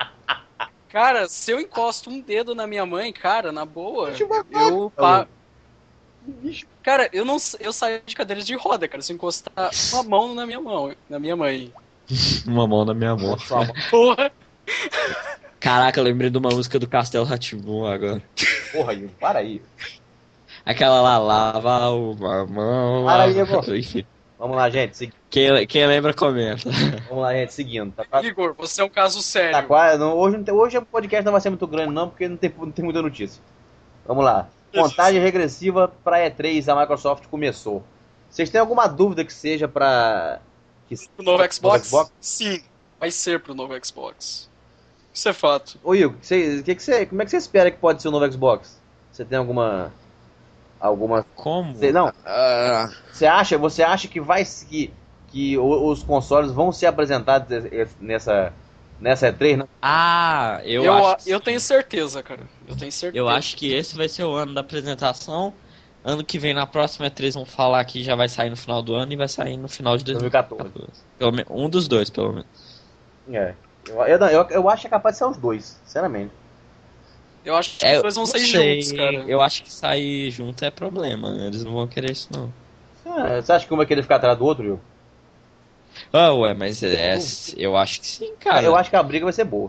Cara, se eu encosto um dedo na minha mãe, cara, na boa, eu pa... Bicho, Cara, eu não eu saio de cadeira de roda, cara, se eu encostar uma mão na minha mão, na minha mãe. Uma mão na minha mão. calma. Porra! Caraca, eu lembrei de uma música do Castelo Rá-Tim-Bum agora. Porra, Igor, para aí. Aquela lá, lava uma mão. Para aí, lava- Igor. Enfim. Vamos lá, gente, segui- Quem, quem lembra, comenta. vamos lá, gente, seguindo. Tá, quase- Igor, você é um caso tá sério. quase- não, hoje, não tem- hoje o podcast não vai ser muito grande não, porque não tem, não tem muita notícia. Vamos lá. Contagem regressiva para E três, a Microsoft começou. Vocês têm alguma dúvida que seja para que Pro novo Xbox? Xbox? Sim, vai ser pro novo Xbox. Isso é fato. Ô Igor, você, que que você, como é que você espera que pode ser o novo Xbox? Você tem alguma alguma Como? Você- não. Ah, Você acha, você acha que vai que que o- os consoles vão ser apresentados es- nessa nessa E três, não? ah, eu, Eu, acho. que eu sim. tenho certeza, cara. Eu tenho certeza. Eu acho que esse vai ser o ano da apresentação. Ano que vem, na próxima E três, vão falar que já vai sair no final do ano e vai sair no final de dois mil e quatorze. dois mil e quatorze. Pelo menos, um dos dois, pelo menos. É. Eu, eu, não, eu, eu acho que é capaz de ser os dois, sinceramente. Eu acho que É, os dois vão não sair sei, juntos, cara. Eu acho que sair junto é problema, né? Eles não vão querer isso, não. Ah, você acha que um vai querer ficar atrás do outro, Igor? Ah, ué, mas é, eu acho que sim, cara. Eu acho que a briga vai ser boa.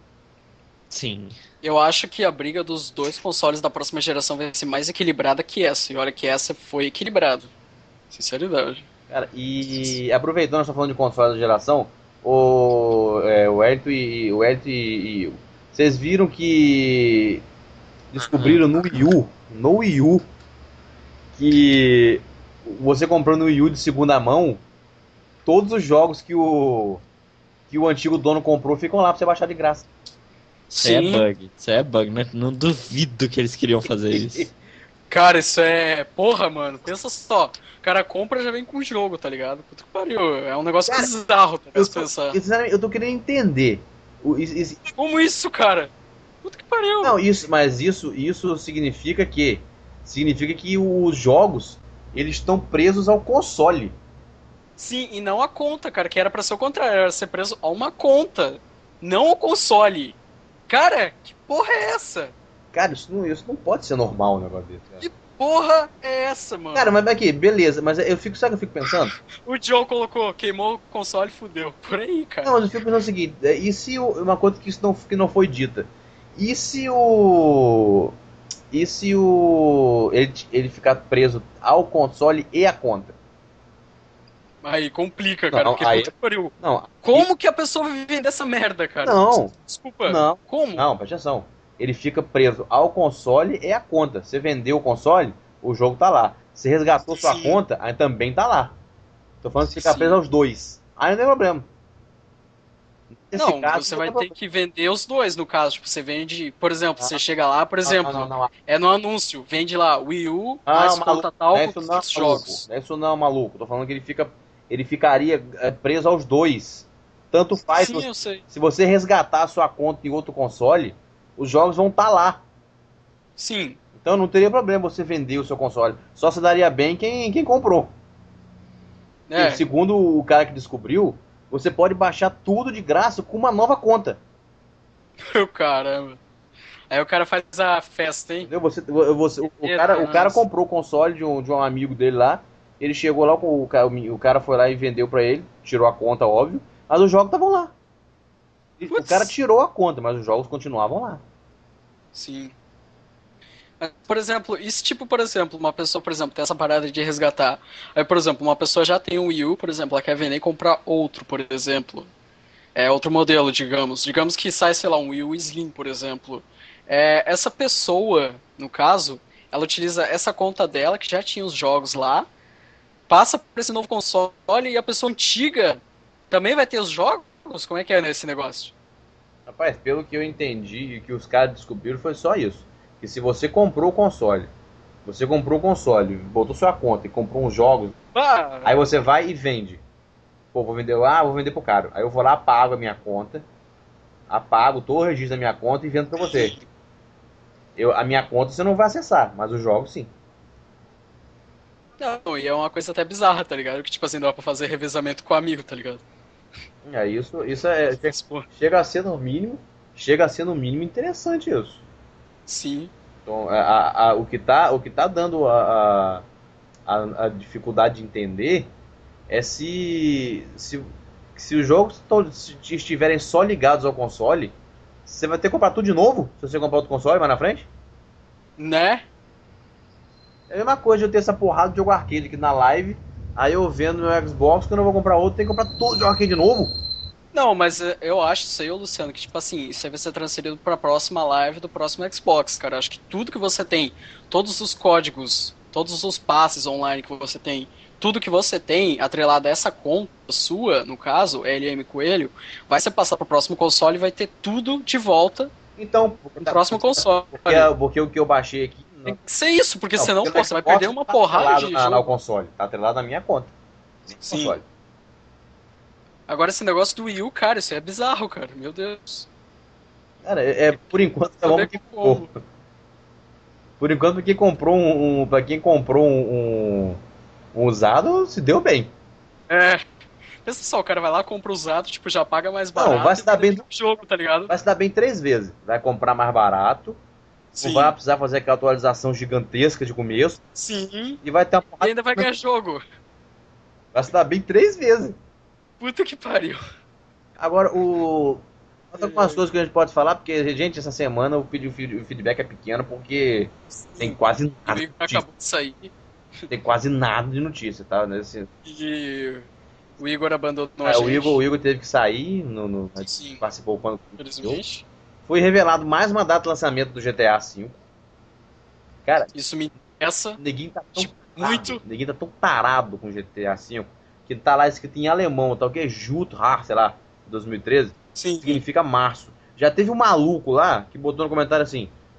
Sim. Eu acho que a briga dos dois consoles da próxima geração vai ser mais equilibrada que essa. E olha que essa foi equilibrada. Sinceridade. Cara, e aproveitando, nós estamos falando de console da geração, o, é, o Elito e o Elito e, e vocês viram que descobriram no Wii U, no Wii U, que você comprando no Wii U de segunda mão, todos os jogos que o que o antigo dono comprou ficam lá pra você baixar de graça. Isso aí é Sim. bug. Isso aí é bug, né? Não duvido que eles queriam fazer isso. Cara, isso é... Porra, mano, pensa só. O cara compra e já vem com o jogo, tá ligado? Puta que pariu. É um negócio Cara, bizarro, tá Eu ligado? tô, Pensar. sinceramente, eu tô querendo entender. O, isso- isso- Como isso, cara? Puta que pariu. não, isso, mas isso, isso significa que significa que os jogos eles estão presos ao console. Sim, e não a conta, cara, que era pra ser o contrário, era ser preso a uma conta, não ao console. Cara, que porra é essa? Cara, isso não, isso não pode ser normal um negócio desse. Cara, Que porra é essa, mano? cara mas aqui, beleza, mas eu fico, sabe o que eu fico pensando? O Joe colocou, queimou o console e fudeu. Por aí, cara. Não, mas eu fico pensando o seguinte, é, e se o- uma coisa que isso não, que não foi dita? E se o. E se o. Ele, ele ficar preso ao console e à conta? Aí complica, Não, cara, porque aí- puta que pariu. Não, Como que a pessoa vai vender essa merda, cara? Não. Desculpa. Não. Como? Não, presta atenção. Ele fica preso ao console e à conta. Você vendeu o console, o jogo tá lá. Você resgatou sua Sim. conta, aí também tá lá. Tô falando que fica Sim. preso aos dois. Aí não tem problema. Nesse Não, caso, você não vai tem ter problema. que vender os dois, no caso. Tipo, você vende, por exemplo, Ah. você chega lá, por exemplo, Não, não, não, é no anúncio, vende lá Wii U, não. mais Ah, conta maluco, tal, não é com isso não, tantos maluco. jogos. Não é isso não, maluco. Tô falando que ele fica, ele ficaria é, preso aos dois. Tanto faz Sim, se você, eu sei. se você resgatar a sua conta em outro console, os jogos vão estar lá. Sim. Então não teria problema você vender o seu console. Só se daria bem quem, quem comprou. É. E segundo o cara que descobriu, você pode baixar tudo de graça com uma nova conta. Caramba. Aí o cara faz a festa, hein? Entendeu? Você, você, o, o cara, o cara comprou o console de um, de um amigo dele lá. Ele chegou lá, o cara, o cara foi lá e vendeu pra ele. Tirou a conta, óbvio. Mas os jogos estavam lá. E o Putz. cara tirou a conta, mas os jogos continuavam lá. Sim. Mas, por exemplo, esse tipo, por exemplo, uma pessoa, por exemplo, tem essa parada de resgatar. Aí, por exemplo, uma pessoa já tem um Wii U, por exemplo, ela quer vender e comprar outro, por exemplo. É outro modelo, digamos. Digamos que sai, sei lá, um Wii U Slim, por exemplo. É, essa pessoa, no caso, ela utiliza essa conta dela, que já tinha os jogos lá, passa para esse novo console e a pessoa antiga também vai ter os jogos? Como é que é nesse negócio? Rapaz, pelo que eu entendi e que os caras descobriram foi só isso. Que se você comprou o console, você comprou o console, botou sua conta e comprou uns jogos, Ah, aí você vai e vende. Pô, vou vender, ah, vou vender pro caro. Aí eu vou lá, apago a minha conta, apago todo o registro da minha conta e vendo pra você. Eu, a minha conta você não vai acessar, mas os jogos sim. não, e é uma coisa até bizarra, tá ligado? Que tipo assim, dá pra fazer revezamento com amigo, tá ligado? É, isso, isso é, Mas, pô, chega a ser no mínimo, chega a ser no mínimo interessante isso. sim. Então, a, a- a- o, que tá, o que tá dando a, a, a- a dificuldade de entender é se, se, se os jogos todos se- estiverem só ligados ao console, você vai ter que comprar tudo de novo se você comprar outro console mais na frente. Né? É a mesma coisa de eu ter essa porrada de jogo arcade aqui na live, aí eu vendo meu Xbox, quando eu vou comprar outro, tem que comprar todo jogo arcade de novo. Não, mas é, eu acho isso aí, ô Luciano, que tipo assim, isso aí vai ser transferido pra próxima live do próximo Xbox, cara. Eu acho que tudo que você tem, todos os códigos, todos os passes online que você tem, tudo que você tem atrelado a essa conta sua, no caso, L M Coelho, vai ser passado pro próximo console e vai ter tudo de volta Então, no próximo console. porque, porque o que eu baixei aqui. Tem que ser isso, porque Não, senão, porque pô, o você vai Xbox perder uma tá porrada atrelado de na- jogo. no console, tá atrelado na minha conta. Sim. Console. Agora esse negócio do Wii U, cara, isso é bizarro, cara. Meu Deus. Cara, é, é, por enquanto tá bom Saber porque como. comprou. Por enquanto, pra quem comprou um, um, pra quem comprou um, um, um usado, se deu bem. É. Pensa só, o cara vai lá, compra usado, tipo, já paga mais barato. vai se e dar vende bem- o jogo, tá ligado? Vai se dar bem três vezes. Vai comprar mais barato, Sim. não vai precisar fazer aquela atualização gigantesca de começo, Sim. e vai ter uma E porrada- ainda vai ganhar jogo. vai se dar bem três vezes. Puta que pariu. Agora, o. Tem algumas coisas que a gente pode falar, porque, gente, essa semana o feed- o feed- o feedback é pequeno, porque tem quase O nada de Igor notícia. acabou de sair Tem quase nada de notícia, tá? Nesse, e o Igor abandonou é, a gente. o, Igor, o Igor teve que sair, no, no- Sim. participou quando. Infelizmente. Foi revelado mais uma data de lançamento do G T A V. Cara, Isso me interessa. o neguinho tá tão Tipo, tarado, muito. o neguinho tá tão tarado com o G T A V que tá lá escrito em alemão, tal que é Juthar, sei lá, dois mil e treze, Sim. significa março. Já teve um maluco lá que botou no comentário assim: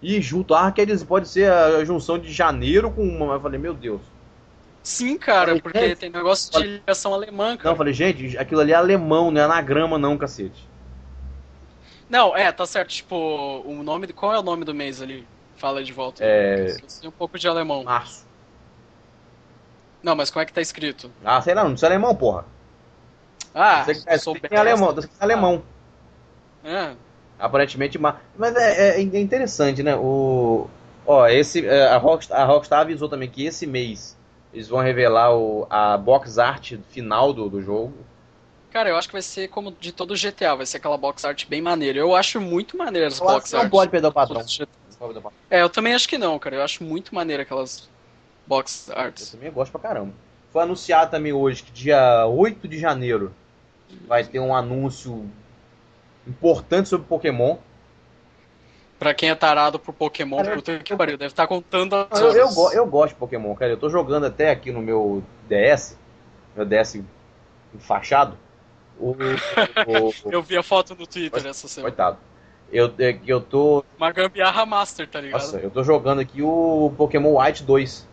E junto, ah, quer dizer, pode ser a junção de janeiro com uma. Eu falei, meu Deus. Sim, cara, Falei, porque gente, tem negócio de ligação alemã, Não, eu cara. falei, gente, aquilo ali é alemão, não é anagrama não, cacete. Não, é, tá certo, tipo, o nome, do- qual é o nome do mês ali? Fala aí de volta. É. Eu sei um pouco de alemão. Março. Não, mas como é que tá escrito? Ah, sei lá, não sei alemão, porra. Ah, Você que tá sou escrito em alemão, tá escrito em alemão. É, Aparentemente, ma- mas é, é- é interessante, né? O, ó, esse, é, a Rockstar, a Rockstar avisou também que esse mês eles vão revelar o, a box art final do, do jogo. cara, eu acho que vai ser como de todo G T A, vai ser aquela box art bem maneira. Eu acho muito maneira as Eu acho box que não art. pode perder o padrão. Todos os G T A. Não pode perder o padrão. É, eu também acho que não, cara. Eu acho muito maneira aquelas box Eu arts. também gosto pra caramba. Foi anunciado também hoje que dia oito de janeiro vai ter um anúncio importante sobre Pokémon. Pra quem é tarado por Pokémon, Cara, puta que pariu, deve estar contando as Eu, eu, horas. go- eu gosto de Pokémon, cara. Eu tô jogando até aqui no meu D S, meu D S enfaixado. O, o, o- Eu vi a foto no Twitter essa semana. Coitado. Eu, é que eu tô. Uma gambiarra master, tá ligado? Nossa, eu tô jogando aqui o Pokémon White dois.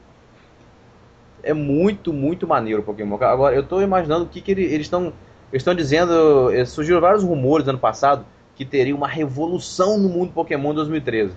É muito, muito maneiro o Pokémon. Agora, eu tô imaginando o que, que ele- eles estão. Eles estão dizendo. eh, Surgiram vários rumores ano passado que teria uma revolução no mundo Pokémon em dois mil e treze.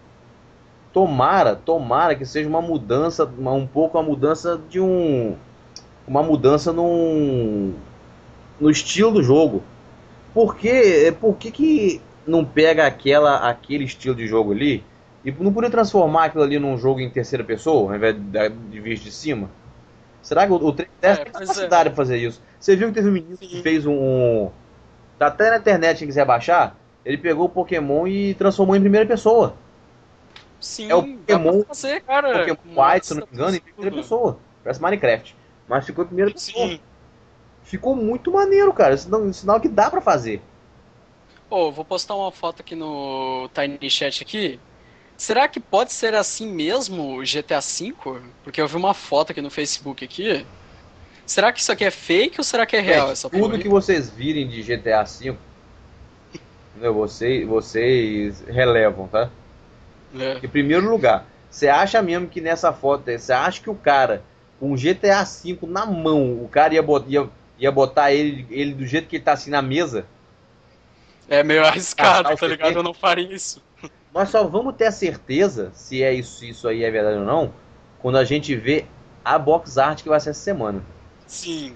Tomara, tomara que seja uma mudança, uma- um pouco uma mudança de um. Uma mudança num. No estilo do jogo. Por que, por que, que não pega aquela, aquele estilo de jogo ali e não podia transformar aquilo ali num jogo em terceira pessoa, ao invés de, de vista de cima? Será que o, o três D S É, tem pois capacidade é. pra fazer isso? Você viu que teve um menino que Sim. fez um, um. Tá até na internet, quem quiser baixar. Ele pegou o Pokémon e transformou em primeira pessoa. Sim, É o dá Pokémon- pra fazer, cara. Pokémon com White, se eu não me engano, em tudo. primeira pessoa. Parece Minecraft. Mas ficou em primeira pessoa. Sim. Ficou muito maneiro, cara. Sinal, sinal que dá pra fazer. Pô, vou postar uma foto aqui no Tiny Chat aqui. Será que pode ser assim mesmo o G T A cinco? Porque eu vi uma foto aqui no Facebook aqui. Será que isso aqui é fake ou será que é real Gente, essa tudo porra? que vocês virem de G T A V, entendeu? Vocês, vocês relevam, tá? É. Em primeiro lugar, você acha mesmo que nessa foto, você acha que o cara com o G T A V na mão, o cara ia botar, ia, ia botar ele, ele do jeito que ele tá assim na mesa? É meio arriscado, Ah, tá, tá o ligado? C T? Eu não faria isso. Nós só vamos ter a certeza se é isso, se isso aí é verdade ou não, quando a gente vê a box art que vai ser essa semana. Sim.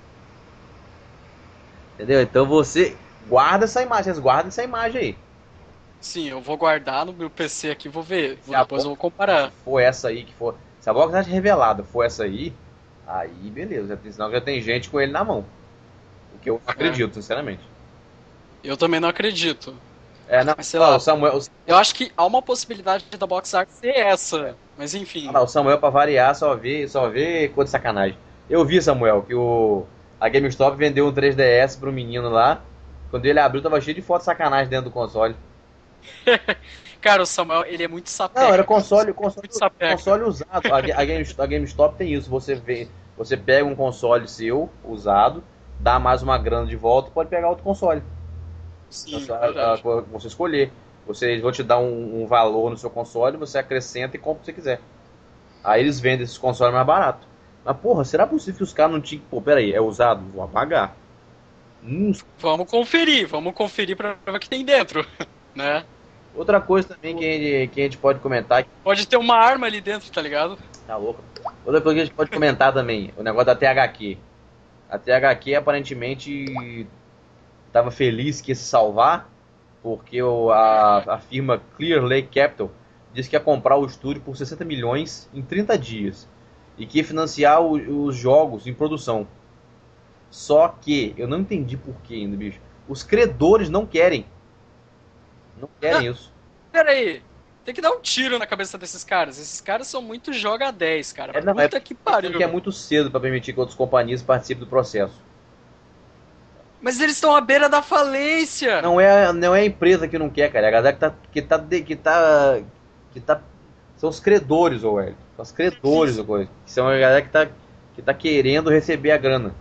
Entendeu? Então você guarda essa imagem, vocês guardam essa imagem aí. Sim, eu vou guardar no meu P C aqui e vou ver. Se a Depois eu vou box comparar. art for essa aí que for. Se a box art revelada for essa aí, aí beleza. Já tem, senão já tem gente com ele na mão. O que eu não acredito, sinceramente. Eu também não acredito. É, não, Mas sei ó, lá. o Samuel, o, Eu acho que há uma possibilidade da box art ser essa. Mas enfim. ah, o Samuel pra variar só vê, só vê coisa de sacanagem. Eu vi, Samuel, que o a GameStop vendeu um três D S pro menino lá. Quando ele abriu, tava cheio de foto de sacanagem dentro do console. Cara, o Samuel, ele é muito sapeca. Não, era console, console, Muito sapeca. console usado. A, a, GameStop, a GameStop tem isso. Você vê, você pega um console seu, usado, dá mais uma grana de volta e pode pegar outro console. Sim, Você, verdade. a- a- você escolher. Vocês vão te dar um, um valor no seu console, você acrescenta e compra o que você quiser. Aí eles vendem esses consoles mais barato. Mas porra, será possível que os caras não tinham. Pô, peraí, é usado? Vou apagar. Hum, Vamos conferir, vamos conferir pra ver o que tem dentro, né? outra coisa também que a, gente, que a gente pode comentar. Pode ter uma arma ali dentro, tá ligado? Tá louco. Outra coisa que a gente pode comentar também, o negócio da T H Q. A T H Q aparentemente estava feliz que ia se salvar, porque o- a, a firma Clear Lake Capital disse que ia comprar o estúdio por sessenta milhões em trinta dias e que ia financiar o- os jogos em produção. Só que eu não entendi por que ainda, bicho. Os credores não querem. Não querem isso. Pera aí, tem que dar um tiro na cabeça desses caras. Esses caras são muito joga dez, cara. É, não, Puta é que pariu. porque é muito cedo para permitir que outras companhias participem do processo. Mas eles estão à beira da falência. Não é, não é a empresa que não quer, cara. É a galera que tá. Que tá, de- que tá, que tá são os credores, ô velho. São os credores, ou coisa. Que são a galera que tá, que tá querendo receber a grana.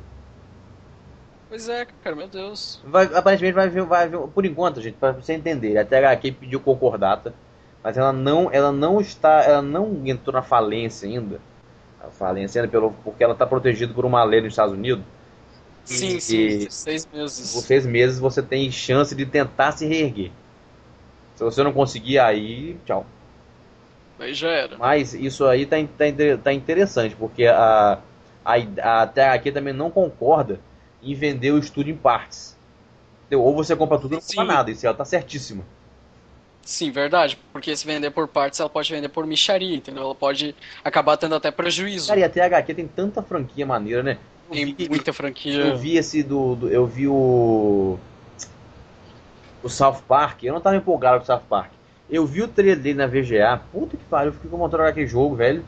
Pois é, cara, meu Deus. Vai, aparentemente vai vir, vai vir. Por enquanto, gente, pra você entender, a T H Q pediu concordata. mas ela não, ela não está, ela não entrou na falência ainda. A falência ainda pelo, porque ela está protegida por uma lei nos Estados Unidos. Sim, sim, E dezesseis por meses. seis meses você tem chance de tentar se reerguer. Se você não conseguir, aí tchau. Aí já era. Mas isso aí tá, tá, tá interessante, porque a, a, a T H Q também não concorda em vender o estúdio em partes. Entendeu? Ou você compra tudo ou não compra Sim, nada. Isso ela tá certíssima. sim, verdade. Porque se vender por partes, ela pode vender por mixaria, entendeu? Ela pode acabar tendo até Cara, prejuízo. e a T H Q tem tanta franquia maneira, né? Eu Tem vi, muita eu franquia. vi esse do, do- eu vi o, o South Park. Eu não tava empolgado com o South Park. Eu vi o trailer dele na V G A. Puta que pariu, eu fiquei com vontade de jogar aquele jogo, velho.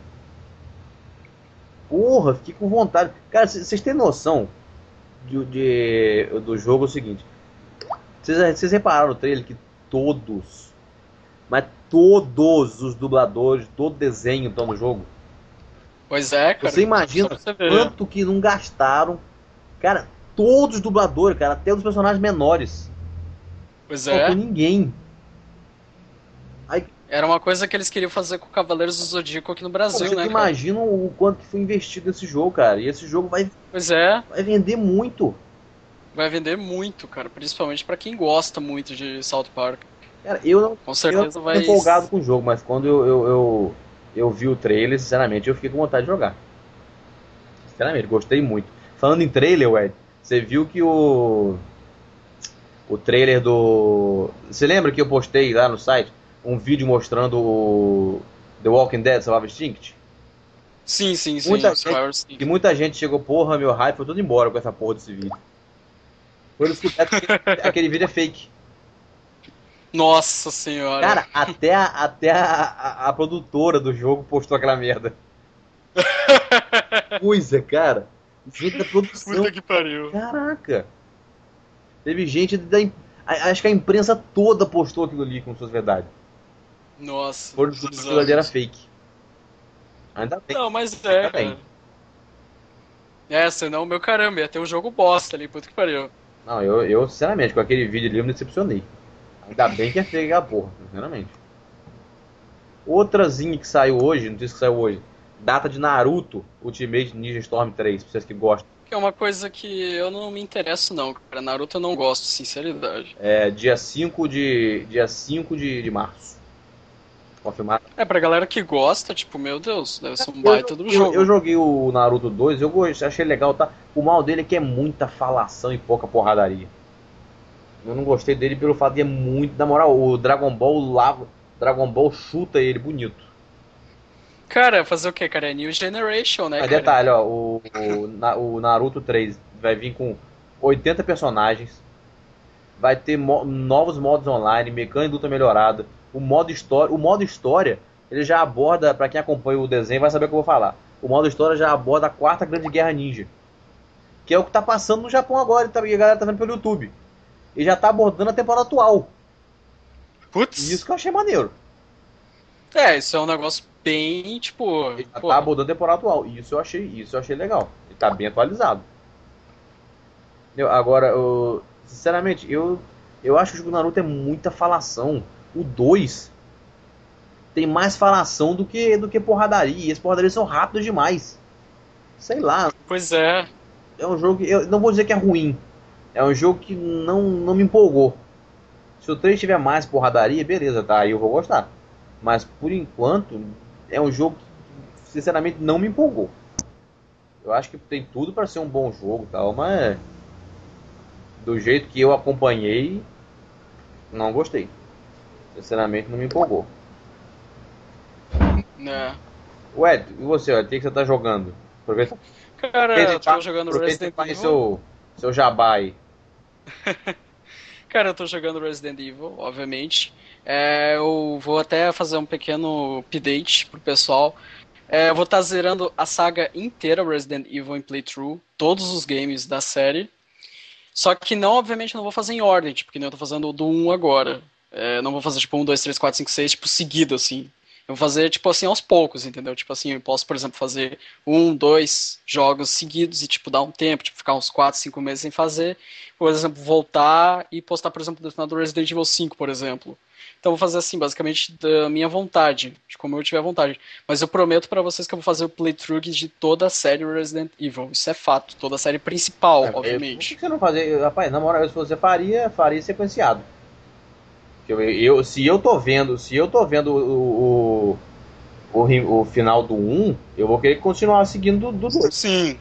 Porra, fiquei com vontade. Cara, vocês têm noção de, de- do jogo é o seguinte. Vocês, vocês repararam no trailer que todos, mas todos os dubladores, todo desenho estão no jogo? Pois é, Você cara. Só imagina pra você ver. quanto que não gastaram. Cara, todos os dubladores, cara, até os personagens menores. Pois Não faltou é. ninguém. Aí, Era uma coisa que eles queriam fazer com Cavaleiros do Zodíaco aqui no pô, Brasil, vocês né, cara? imaginam o quanto que foi investido nesse jogo, cara. E esse jogo vai, Pois é. vai vender muito. Vai vender muito, cara. Principalmente pra quem gosta muito de South Park. Cara, eu não, Com eu não certeza tô vai. empolgado com o jogo, mas quando eu, eu, eu, eu vi o trailer, sinceramente, eu fiquei com vontade de jogar. Sinceramente, gostei muito. Falando em trailer, Ed, você viu que o, o trailer do. Você lembra que eu postei lá no site um vídeo mostrando o The Walking Dead Survival Instinct? Sim, sim, sim. Muita Os gente, maiores que sim. muita gente chegou, porra, meu hype foi todo embora com essa porra desse vídeo. Foi descobrir que aquele vídeo é fake. Nossa senhora. Cara, até a, até a, a, a produtora do jogo postou aquela merda. Coisa, cara. Gente da produção. Puta que pariu. Caraca. Teve gente da. Acho que a imprensa toda postou aquilo ali como se fosse verdade. Nossa, Foram descobrir que aquilo ali bizarro era isso. fake. Ainda bem, Não, mas é, ainda bem. cara. É, senão, meu caramba, ia ter um jogo bosta ali, puta que pariu. Não, eu, eu, sinceramente, com aquele vídeo ali eu me decepcionei. Ainda bem que é fake aquela porra, sinceramente. Outrazinha que saiu hoje, não sei se saiu hoje. Data de Naruto Ultimate Ninja Storm três, pra vocês que gostam. Que é uma coisa que eu não me interesso, não, cara. Naruto eu não gosto, sinceridade. É dia cinco de. Dia cinco de, de março. Confirmado. É, pra galera que gosta, tipo, meu Deus, deve ser um Eu, baita do eu, eu jogo. joguei o Naruto dois, eu gostei, achei legal, tá? O mal dele é que é muita falação e pouca porradaria. Eu não gostei dele pelo fato de é muito. Na moral, o Dragon Ball lava. Dragon Ball chuta ele bonito. Cara, fazer o quê, cara? É New Generation, né, Mas cara? detalhe, ó, o, o, Na- o Naruto três vai vir com oitenta personagens. Vai ter mo- novos modos online, mecânica de luta melhorada. O modo história. O modo história, ele já aborda, pra quem acompanha o desenho, vai saber o que eu vou falar. O modo história já aborda a quarta grande guerra ninja. Que é o que tá passando no Japão agora, e tá- e a galera tá vendo pelo YouTube. E já tá abordando a temporada atual. E isso Putz. que eu achei maneiro. É, isso é um negócio bem, tipo, Ele já tá porra. abordando a temporada atual. E isso eu achei, isso eu achei legal. Ele tá bem atualizado. Eu, agora, eu, sinceramente, eu, eu acho que o jogo Naruto é muita falação. O dois tem mais falação do que, do que porradaria. E as porradarias são rápidas demais. Sei lá, Pois é. é um jogo que. Eu não vou dizer que é ruim. É um jogo que não, não me empolgou. Se o três tiver mais porradaria, beleza, tá? Aí eu vou gostar. Mas por enquanto, é um jogo que, sinceramente, não me empolgou. Eu acho que tem tudo pra ser um bom jogo e tal, mas do jeito que eu acompanhei, não gostei. Sinceramente, não me empolgou. Né. Ué, e você, Ed, o que que você tá jogando? Aproveita, Cara, aproveita, e eu tô fa- jogando aproveita e Resident faz Evil. seu, seu jabá aí. Cara, eu tô jogando Resident Evil, obviamente. É, eu vou até fazer um pequeno update pro pessoal. É, eu vou estar zerando a saga inteira Resident Evil em playthrough, todos os games da série. Só que não, obviamente, não vou fazer em ordem, tipo, que nem eu tô fazendo o do um agora. É, não vou fazer tipo um, dois, três, quatro, cinco, seis, tipo, seguido, assim. Eu vou fazer, tipo assim, aos poucos, entendeu? Tipo assim, eu posso, por exemplo, fazer um, dois jogos seguidos e, tipo, dar um tempo, tipo, ficar uns quatro, cinco meses sem fazer. Por exemplo, voltar e postar, por exemplo, no final do Resident Evil cinco, por exemplo. Então eu vou fazer assim, basicamente, da minha vontade, de como eu tiver vontade. Mas eu prometo pra vocês que eu vou fazer o playthrough de toda a série Resident Evil. Isso é fato, toda a série principal, É, obviamente. por que você não fazer? Rapaz, na moral, se você faria, faria sequenciado. Eu, eu, se eu tô vendo, se eu tô vendo o, o, o, ri- o final do um, eu vou querer continuar seguindo do dois. Sim.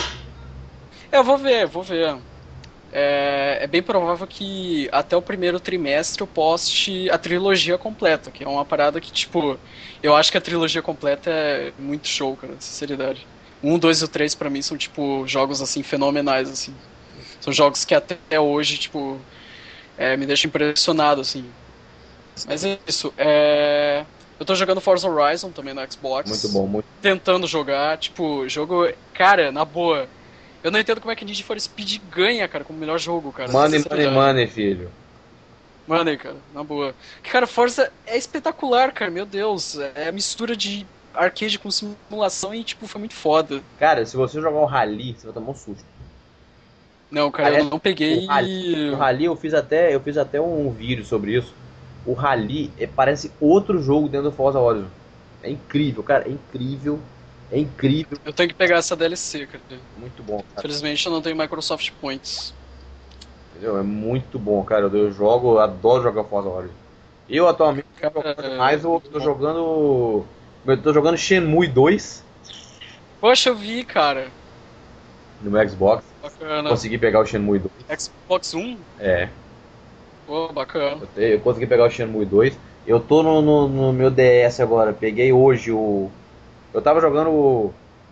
Eu vou ver, vou ver. É, é bem provável que até o primeiro trimestre eu poste a trilogia completa, que é uma parada que, tipo, eu acho que a trilogia completa é muito show, cara, sinceridade. Um, dois e o três pra mim são, tipo, jogos, assim, fenomenais, assim. São jogos que até hoje, tipo, é, me deixam impressionado, assim. Mas é isso, é... Eu tô jogando Forza Horizon também no Xbox. Muito bom, muito. Tentando jogar, tipo, jogo... Cara, na boa, eu não entendo como é que Need for Speed ganha, cara, como melhor jogo, cara. Money, money, Sinceridade. money, filho. Mano, aí, cara, na boa. Cara, Forza é espetacular, cara, meu Deus. É a mistura de arcade com simulação e, tipo, foi muito foda. Cara, se você jogar o Rally, você vai tomar um susto. Não, cara, Parece- eu não peguei. O Rally, o Rally eu fiz até, eu fiz até um vídeo sobre isso. O Rally é, parece outro jogo dentro do Forza Horizon. É incrível, cara, é incrível. É incrível, Eu tenho que pegar essa D L C, cara. muito bom, cara. Infelizmente eu não tenho Microsoft Points. Entendeu? É muito bom, cara. Eu, eu jogo, eu adoro jogar Forza Horizon. Eu atualmente tô Cara, jogando mais, eu tô jogando. Eu tô jogando Shenmue dois Poxa, eu vi, cara. no meu Xbox. Bacana. Consegui pegar o Shenmue dois. Xbox One? É, Pô, bacana. eu, te- eu consegui pegar o Shenmue dois. Eu tô no, no, no meu D S agora. Peguei hoje o. Eu tava jogando o.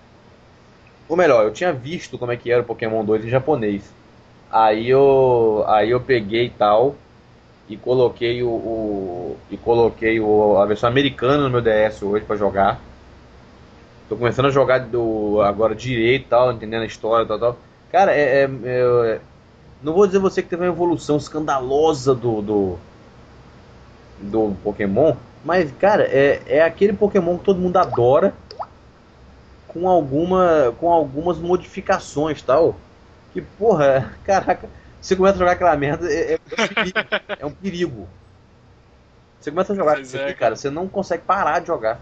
Ou melhor, eu tinha visto como é que era o Pokémon dois em japonês. Aí eu. Aí eu peguei e tal. E coloquei o, o- e coloquei o, a versão americana no meu D S hoje pra jogar. Tô começando a jogar do, agora direito e tal, entendendo a história e tal, tal. Cara, é, é- é- não vou dizer você que teve uma evolução escandalosa do, do, do Pokémon, mas, cara, é, é aquele Pokémon que todo mundo adora, com, alguma, com algumas modificações tal. Que, porra, caraca, você começa a jogar aquela merda, é, é um perigo. É um perigo. Você começa a jogar Pois isso é, aqui, cara. cara, você não consegue parar de jogar.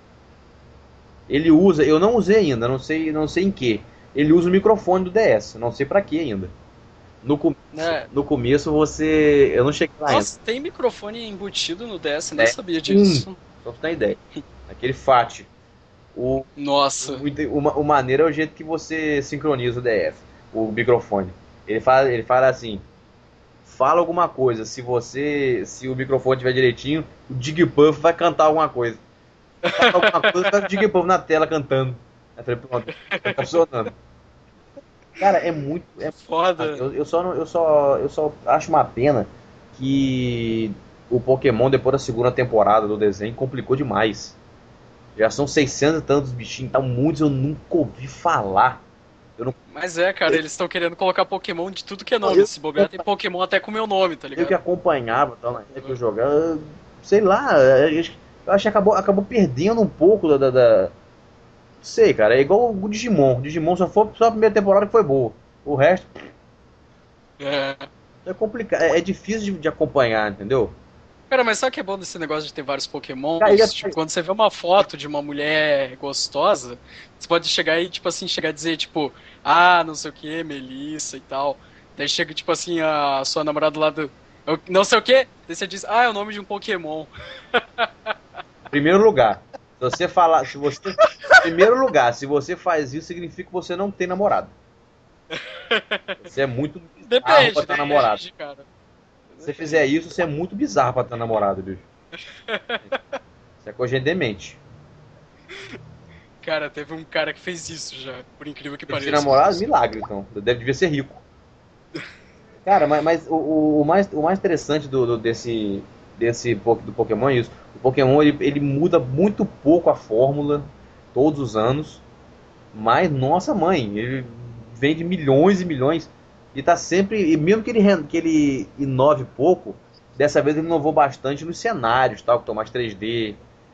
Ele usa, eu não usei ainda, não sei, não sei em que. Ele usa o microfone do D S, não sei pra que ainda. No, com- É. no começo você, eu não cheguei lá ainda. Nossa, tem microfone embutido no D S, eu nem É. sabia disso. Só pra você ter ideia. Aquele FAT. O, Nossa. o, o, o maneiro é o jeito que você sincroniza o D S, o microfone. Ele fala, ele fala assim: fala alguma coisa. Se você, se o microfone estiver direitinho, o Jigglypuff vai cantar alguma coisa. Fala alguma coisa, tá o Jigglypuff na tela cantando. Aí eu falei, pronto, tá funcionando. Cara, é muito. É, Foda. eu, eu só não- eu só eu só acho uma pena que o Pokémon depois da segunda temporada do desenho complicou demais. Já são seiscentos e tantos bichinhos, tá muitos eu nunca ouvi falar. Mas é, cara, eles estão querendo colocar Pokémon de tudo que é nome. Eu- Se bobear, tem Pokémon até com meu nome, tá Eu que ligado? acompanhava tal, na época que eu jogava, sei lá, eu acho eu acho que acabou, acabou perdendo um pouco da, da, da- sei, cara, é igual o Digimon. O Digimon só foi só a primeira temporada que foi boa. O resto É. é complicado, é, é difícil de, de acompanhar, entendeu? Cara, mas sabe o que é bom desse negócio de ter vários Pokémons? Cara, ele- Tipo, quando você vê uma foto de uma mulher gostosa, você pode chegar e, tipo assim, chegar a dizer, tipo, ah, não sei o que, Melissa e tal. Daí chega, tipo assim, a sua namorada do lado, eu não sei o que, daí você diz, ah, é o nome de um Pokémon. Primeiro lugar, se você falar, se você, primeiro lugar, se você faz isso, significa que você não tem namorado. Você é muito bizarro Depende, pra ter namorado. depende, cara. Se você fizer isso, você é muito bizarro pra ter namorado, bicho. Isso é coisa de demente. Cara, teve um cara que fez isso já, por incrível que Esse pareça. namorado, milagre, então. Deve devia ser rico. Cara, mas, mas o, o- o mais, o mais interessante do, do- desse, desse po- do Pokémon é isso. O Pokémon ele, ele muda muito pouco a fórmula todos os anos. Mas, nossa mãe, ele vende milhões e milhões. E tá sempre. E mesmo que ele, ren- que ele inove pouco, dessa vez ele inovou bastante nos cenários, tal, que estão mais três D.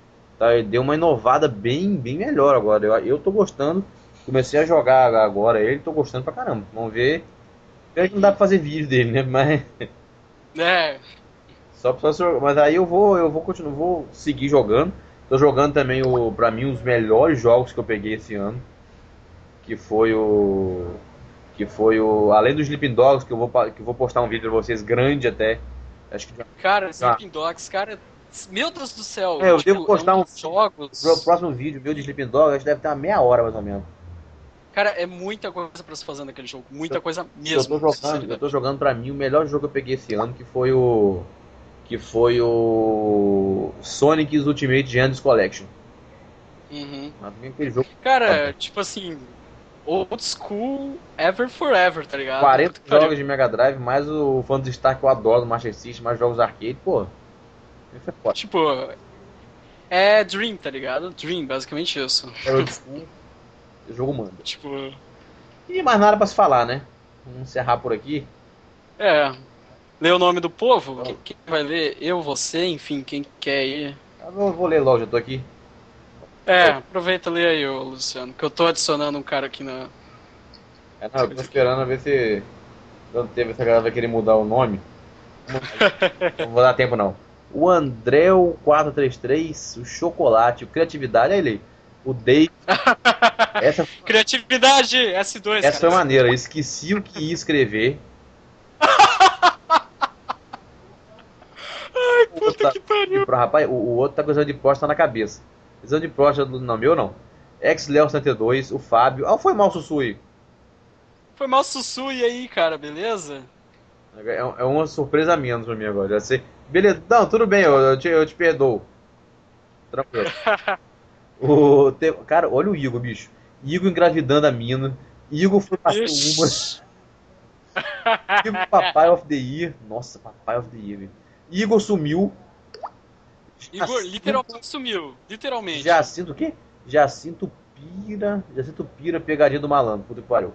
Tá, ele deu uma inovada bem, bem melhor agora. Eu, eu tô gostando. Comecei a jogar agora ele, tô gostando pra caramba. Vamos ver. Pena que não dá pra fazer vídeo dele, né? Mas. É. Só, só, mas aí eu vou, eu vou continuar, vou seguir jogando. Tô jogando também o, pra mim, os melhores jogos que eu peguei esse ano. Que foi o. Que foi o. Além do Sleeping Dogs, que eu vou, que eu vou postar um vídeo pra vocês grande até. Acho que. Cara, Sleeping Dogs, cara. Meu Deus do céu. É, eu tipo, devo postar é um um dos jogos. O próximo vídeo meu de Sleeping Dogs, acho que deve ter uma meia hora mais ou menos. Cara, é muita coisa pra se fazer naquele jogo. Muita eu, coisa eu mesmo. tô jogando, eu tô jogando pra mim o melhor jogo que eu peguei esse ano, que foi o. Que foi o. Sonic's Ultimate Genesis Collection. Uhum. Mas também aquele jogo. Cara, tipo assim. Old school, ever forever, tá ligado? quarenta Puta que jogos de Mega Drive, mais o Phantasy Star que eu adoro do Master System, mais jogos arcade, pô. Isso é foda. Tipo, é Dream, tá ligado? Dream, basicamente isso. É old school, o jogo manda. Tipo, E mais nada pra se falar, né? Vamos encerrar por aqui. é. Ler o nome do povo? Quem, quem vai ler? Eu, você, enfim, quem quer ir. Eu vou, vou ler logo, já tô aqui. É, aproveita e lê aí, ô, Luciano, que eu tô adicionando um cara aqui na. É, não, eu tô esperando ver se. Quando teve essa galera vai querer mudar o nome. Não vou dar tempo não. O Andréu quatrocentos e trinta e três, o Chocolate, o Criatividade, aí ele. O Dave. Essa, Criatividade S dois, essa foi cara. maneira, esqueci o que ia escrever. Ai, puta que pariu. Pro rapaz, o, o outro tá com exame de próstata na cabeça. Exame de próstata, não, meu não. Ex-Léo setenta e dois, o Fábio. Ah, foi mal o Sussu aí. Foi mal sussu, e aí, cara, beleza? É, é uma surpresa a menos pra mim agora. Já sei. Beleza, não, tudo bem, eu, eu, te, eu te perdoo. Tranquilo. o, te, cara, olha o Igor, bicho. Igor engravidando a mina. Igor foi passar uma. Igor Papai of the Year. Nossa, Papai of the Year, velho. Igor sumiu. Igor Jacinto, literalmente sumiu. Literalmente. Jacinto o quê? Jacinto Pira. Jacinto Pira, pegadinha do malandro. Puta que pariu.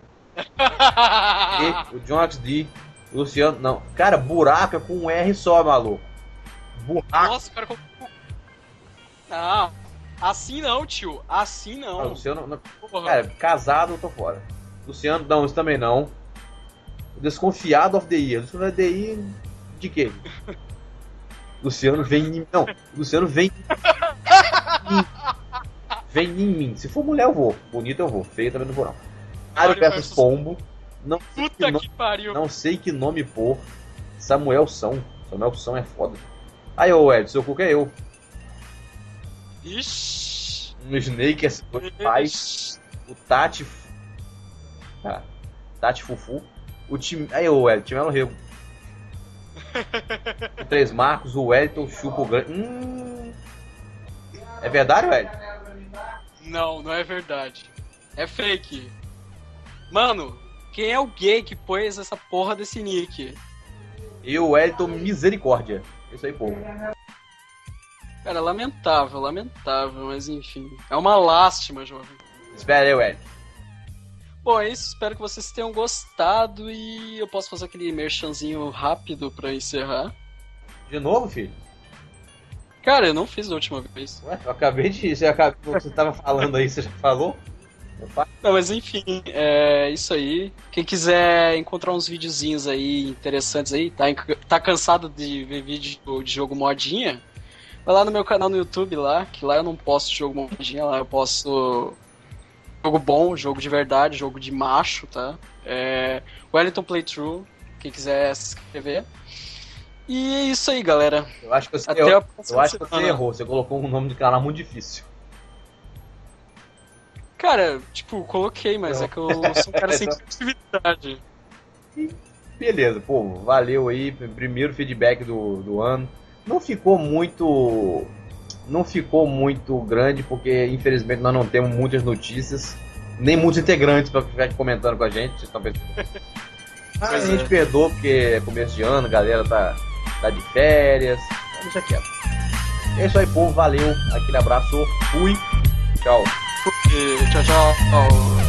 E o John X D. Luciano. Não. Cara, buraco é com um R só, maluco. Buraco. Nossa, cara. Como... Não. Assim não, tio. Assim não. Ah, Luciano. Não. Porra. Cara, casado eu tô fora. Luciano, não, isso também não. Desconfiado of the Year. Desconfiado of the Year de quê? Luciano vem em mim. Não, Luciano vem em mim. Vem em mim. Se for mulher, eu vou. Bonita, eu vou. Feia também não vou, não. Mario versus Pombo. Não sei, Puta que que no... pariu. não sei que nome pôr. Samuel São. Samuel São é foda. Aí, ô Ed, seu cu é eu. Ixi. No Snake é dois pais. O Tati. Ah, Tati Fufu. O time. Aí, ô Ed, time é no Rego. O Três Marcos, o Wellington chupa o grande. Hum... É verdade, velho? Não, não é verdade. É fake. Mano, quem é o gay que pôs essa porra desse nick? E o Wellington Misericórdia. Isso aí, povo. Cara, lamentável, lamentável, mas enfim. É uma lástima, jovem. Espera aí, Wellington. Bom, é isso. Espero que vocês tenham gostado e eu posso fazer aquele merchanzinho rápido pra encerrar. De novo, filho? Cara, eu não fiz da última vez. Ué, eu acabei de. Você, acabou, você tava falando aí, você já falou? Não, mas enfim, é isso aí. Quem quiser encontrar uns videozinhos aí interessantes aí, tá, tá cansado de ver vídeo de jogo modinha? Vai lá no meu canal no YouTube lá, que lá eu não posto jogo modinha, lá eu posto jogo bom, jogo de verdade, jogo de macho, tá? É Wellington Playthrough, quem quiser se inscrever. E é isso aí, galera. Eu acho que você, Até eu, a próxima eu acho que você semana. errou. Você colocou um nome de canal muito difícil. Cara, tipo, coloquei, mas Não. é que eu sou um cara sem criatividade. Beleza, pô, valeu aí. Primeiro feedback do, do ano. Não ficou muito. Não ficou muito grande, porque infelizmente nós não temos muitas notícias, nem muitos integrantes pra ficar aqui comentando com a gente. Vocês estão pensando. Ah, a gente é. perdoa porque é começo de ano, a galera tá, tá de férias. Deixa quieto. É isso aí, povo. Valeu. Aquele abraço. Fui. Tchau. E tchau, tchau.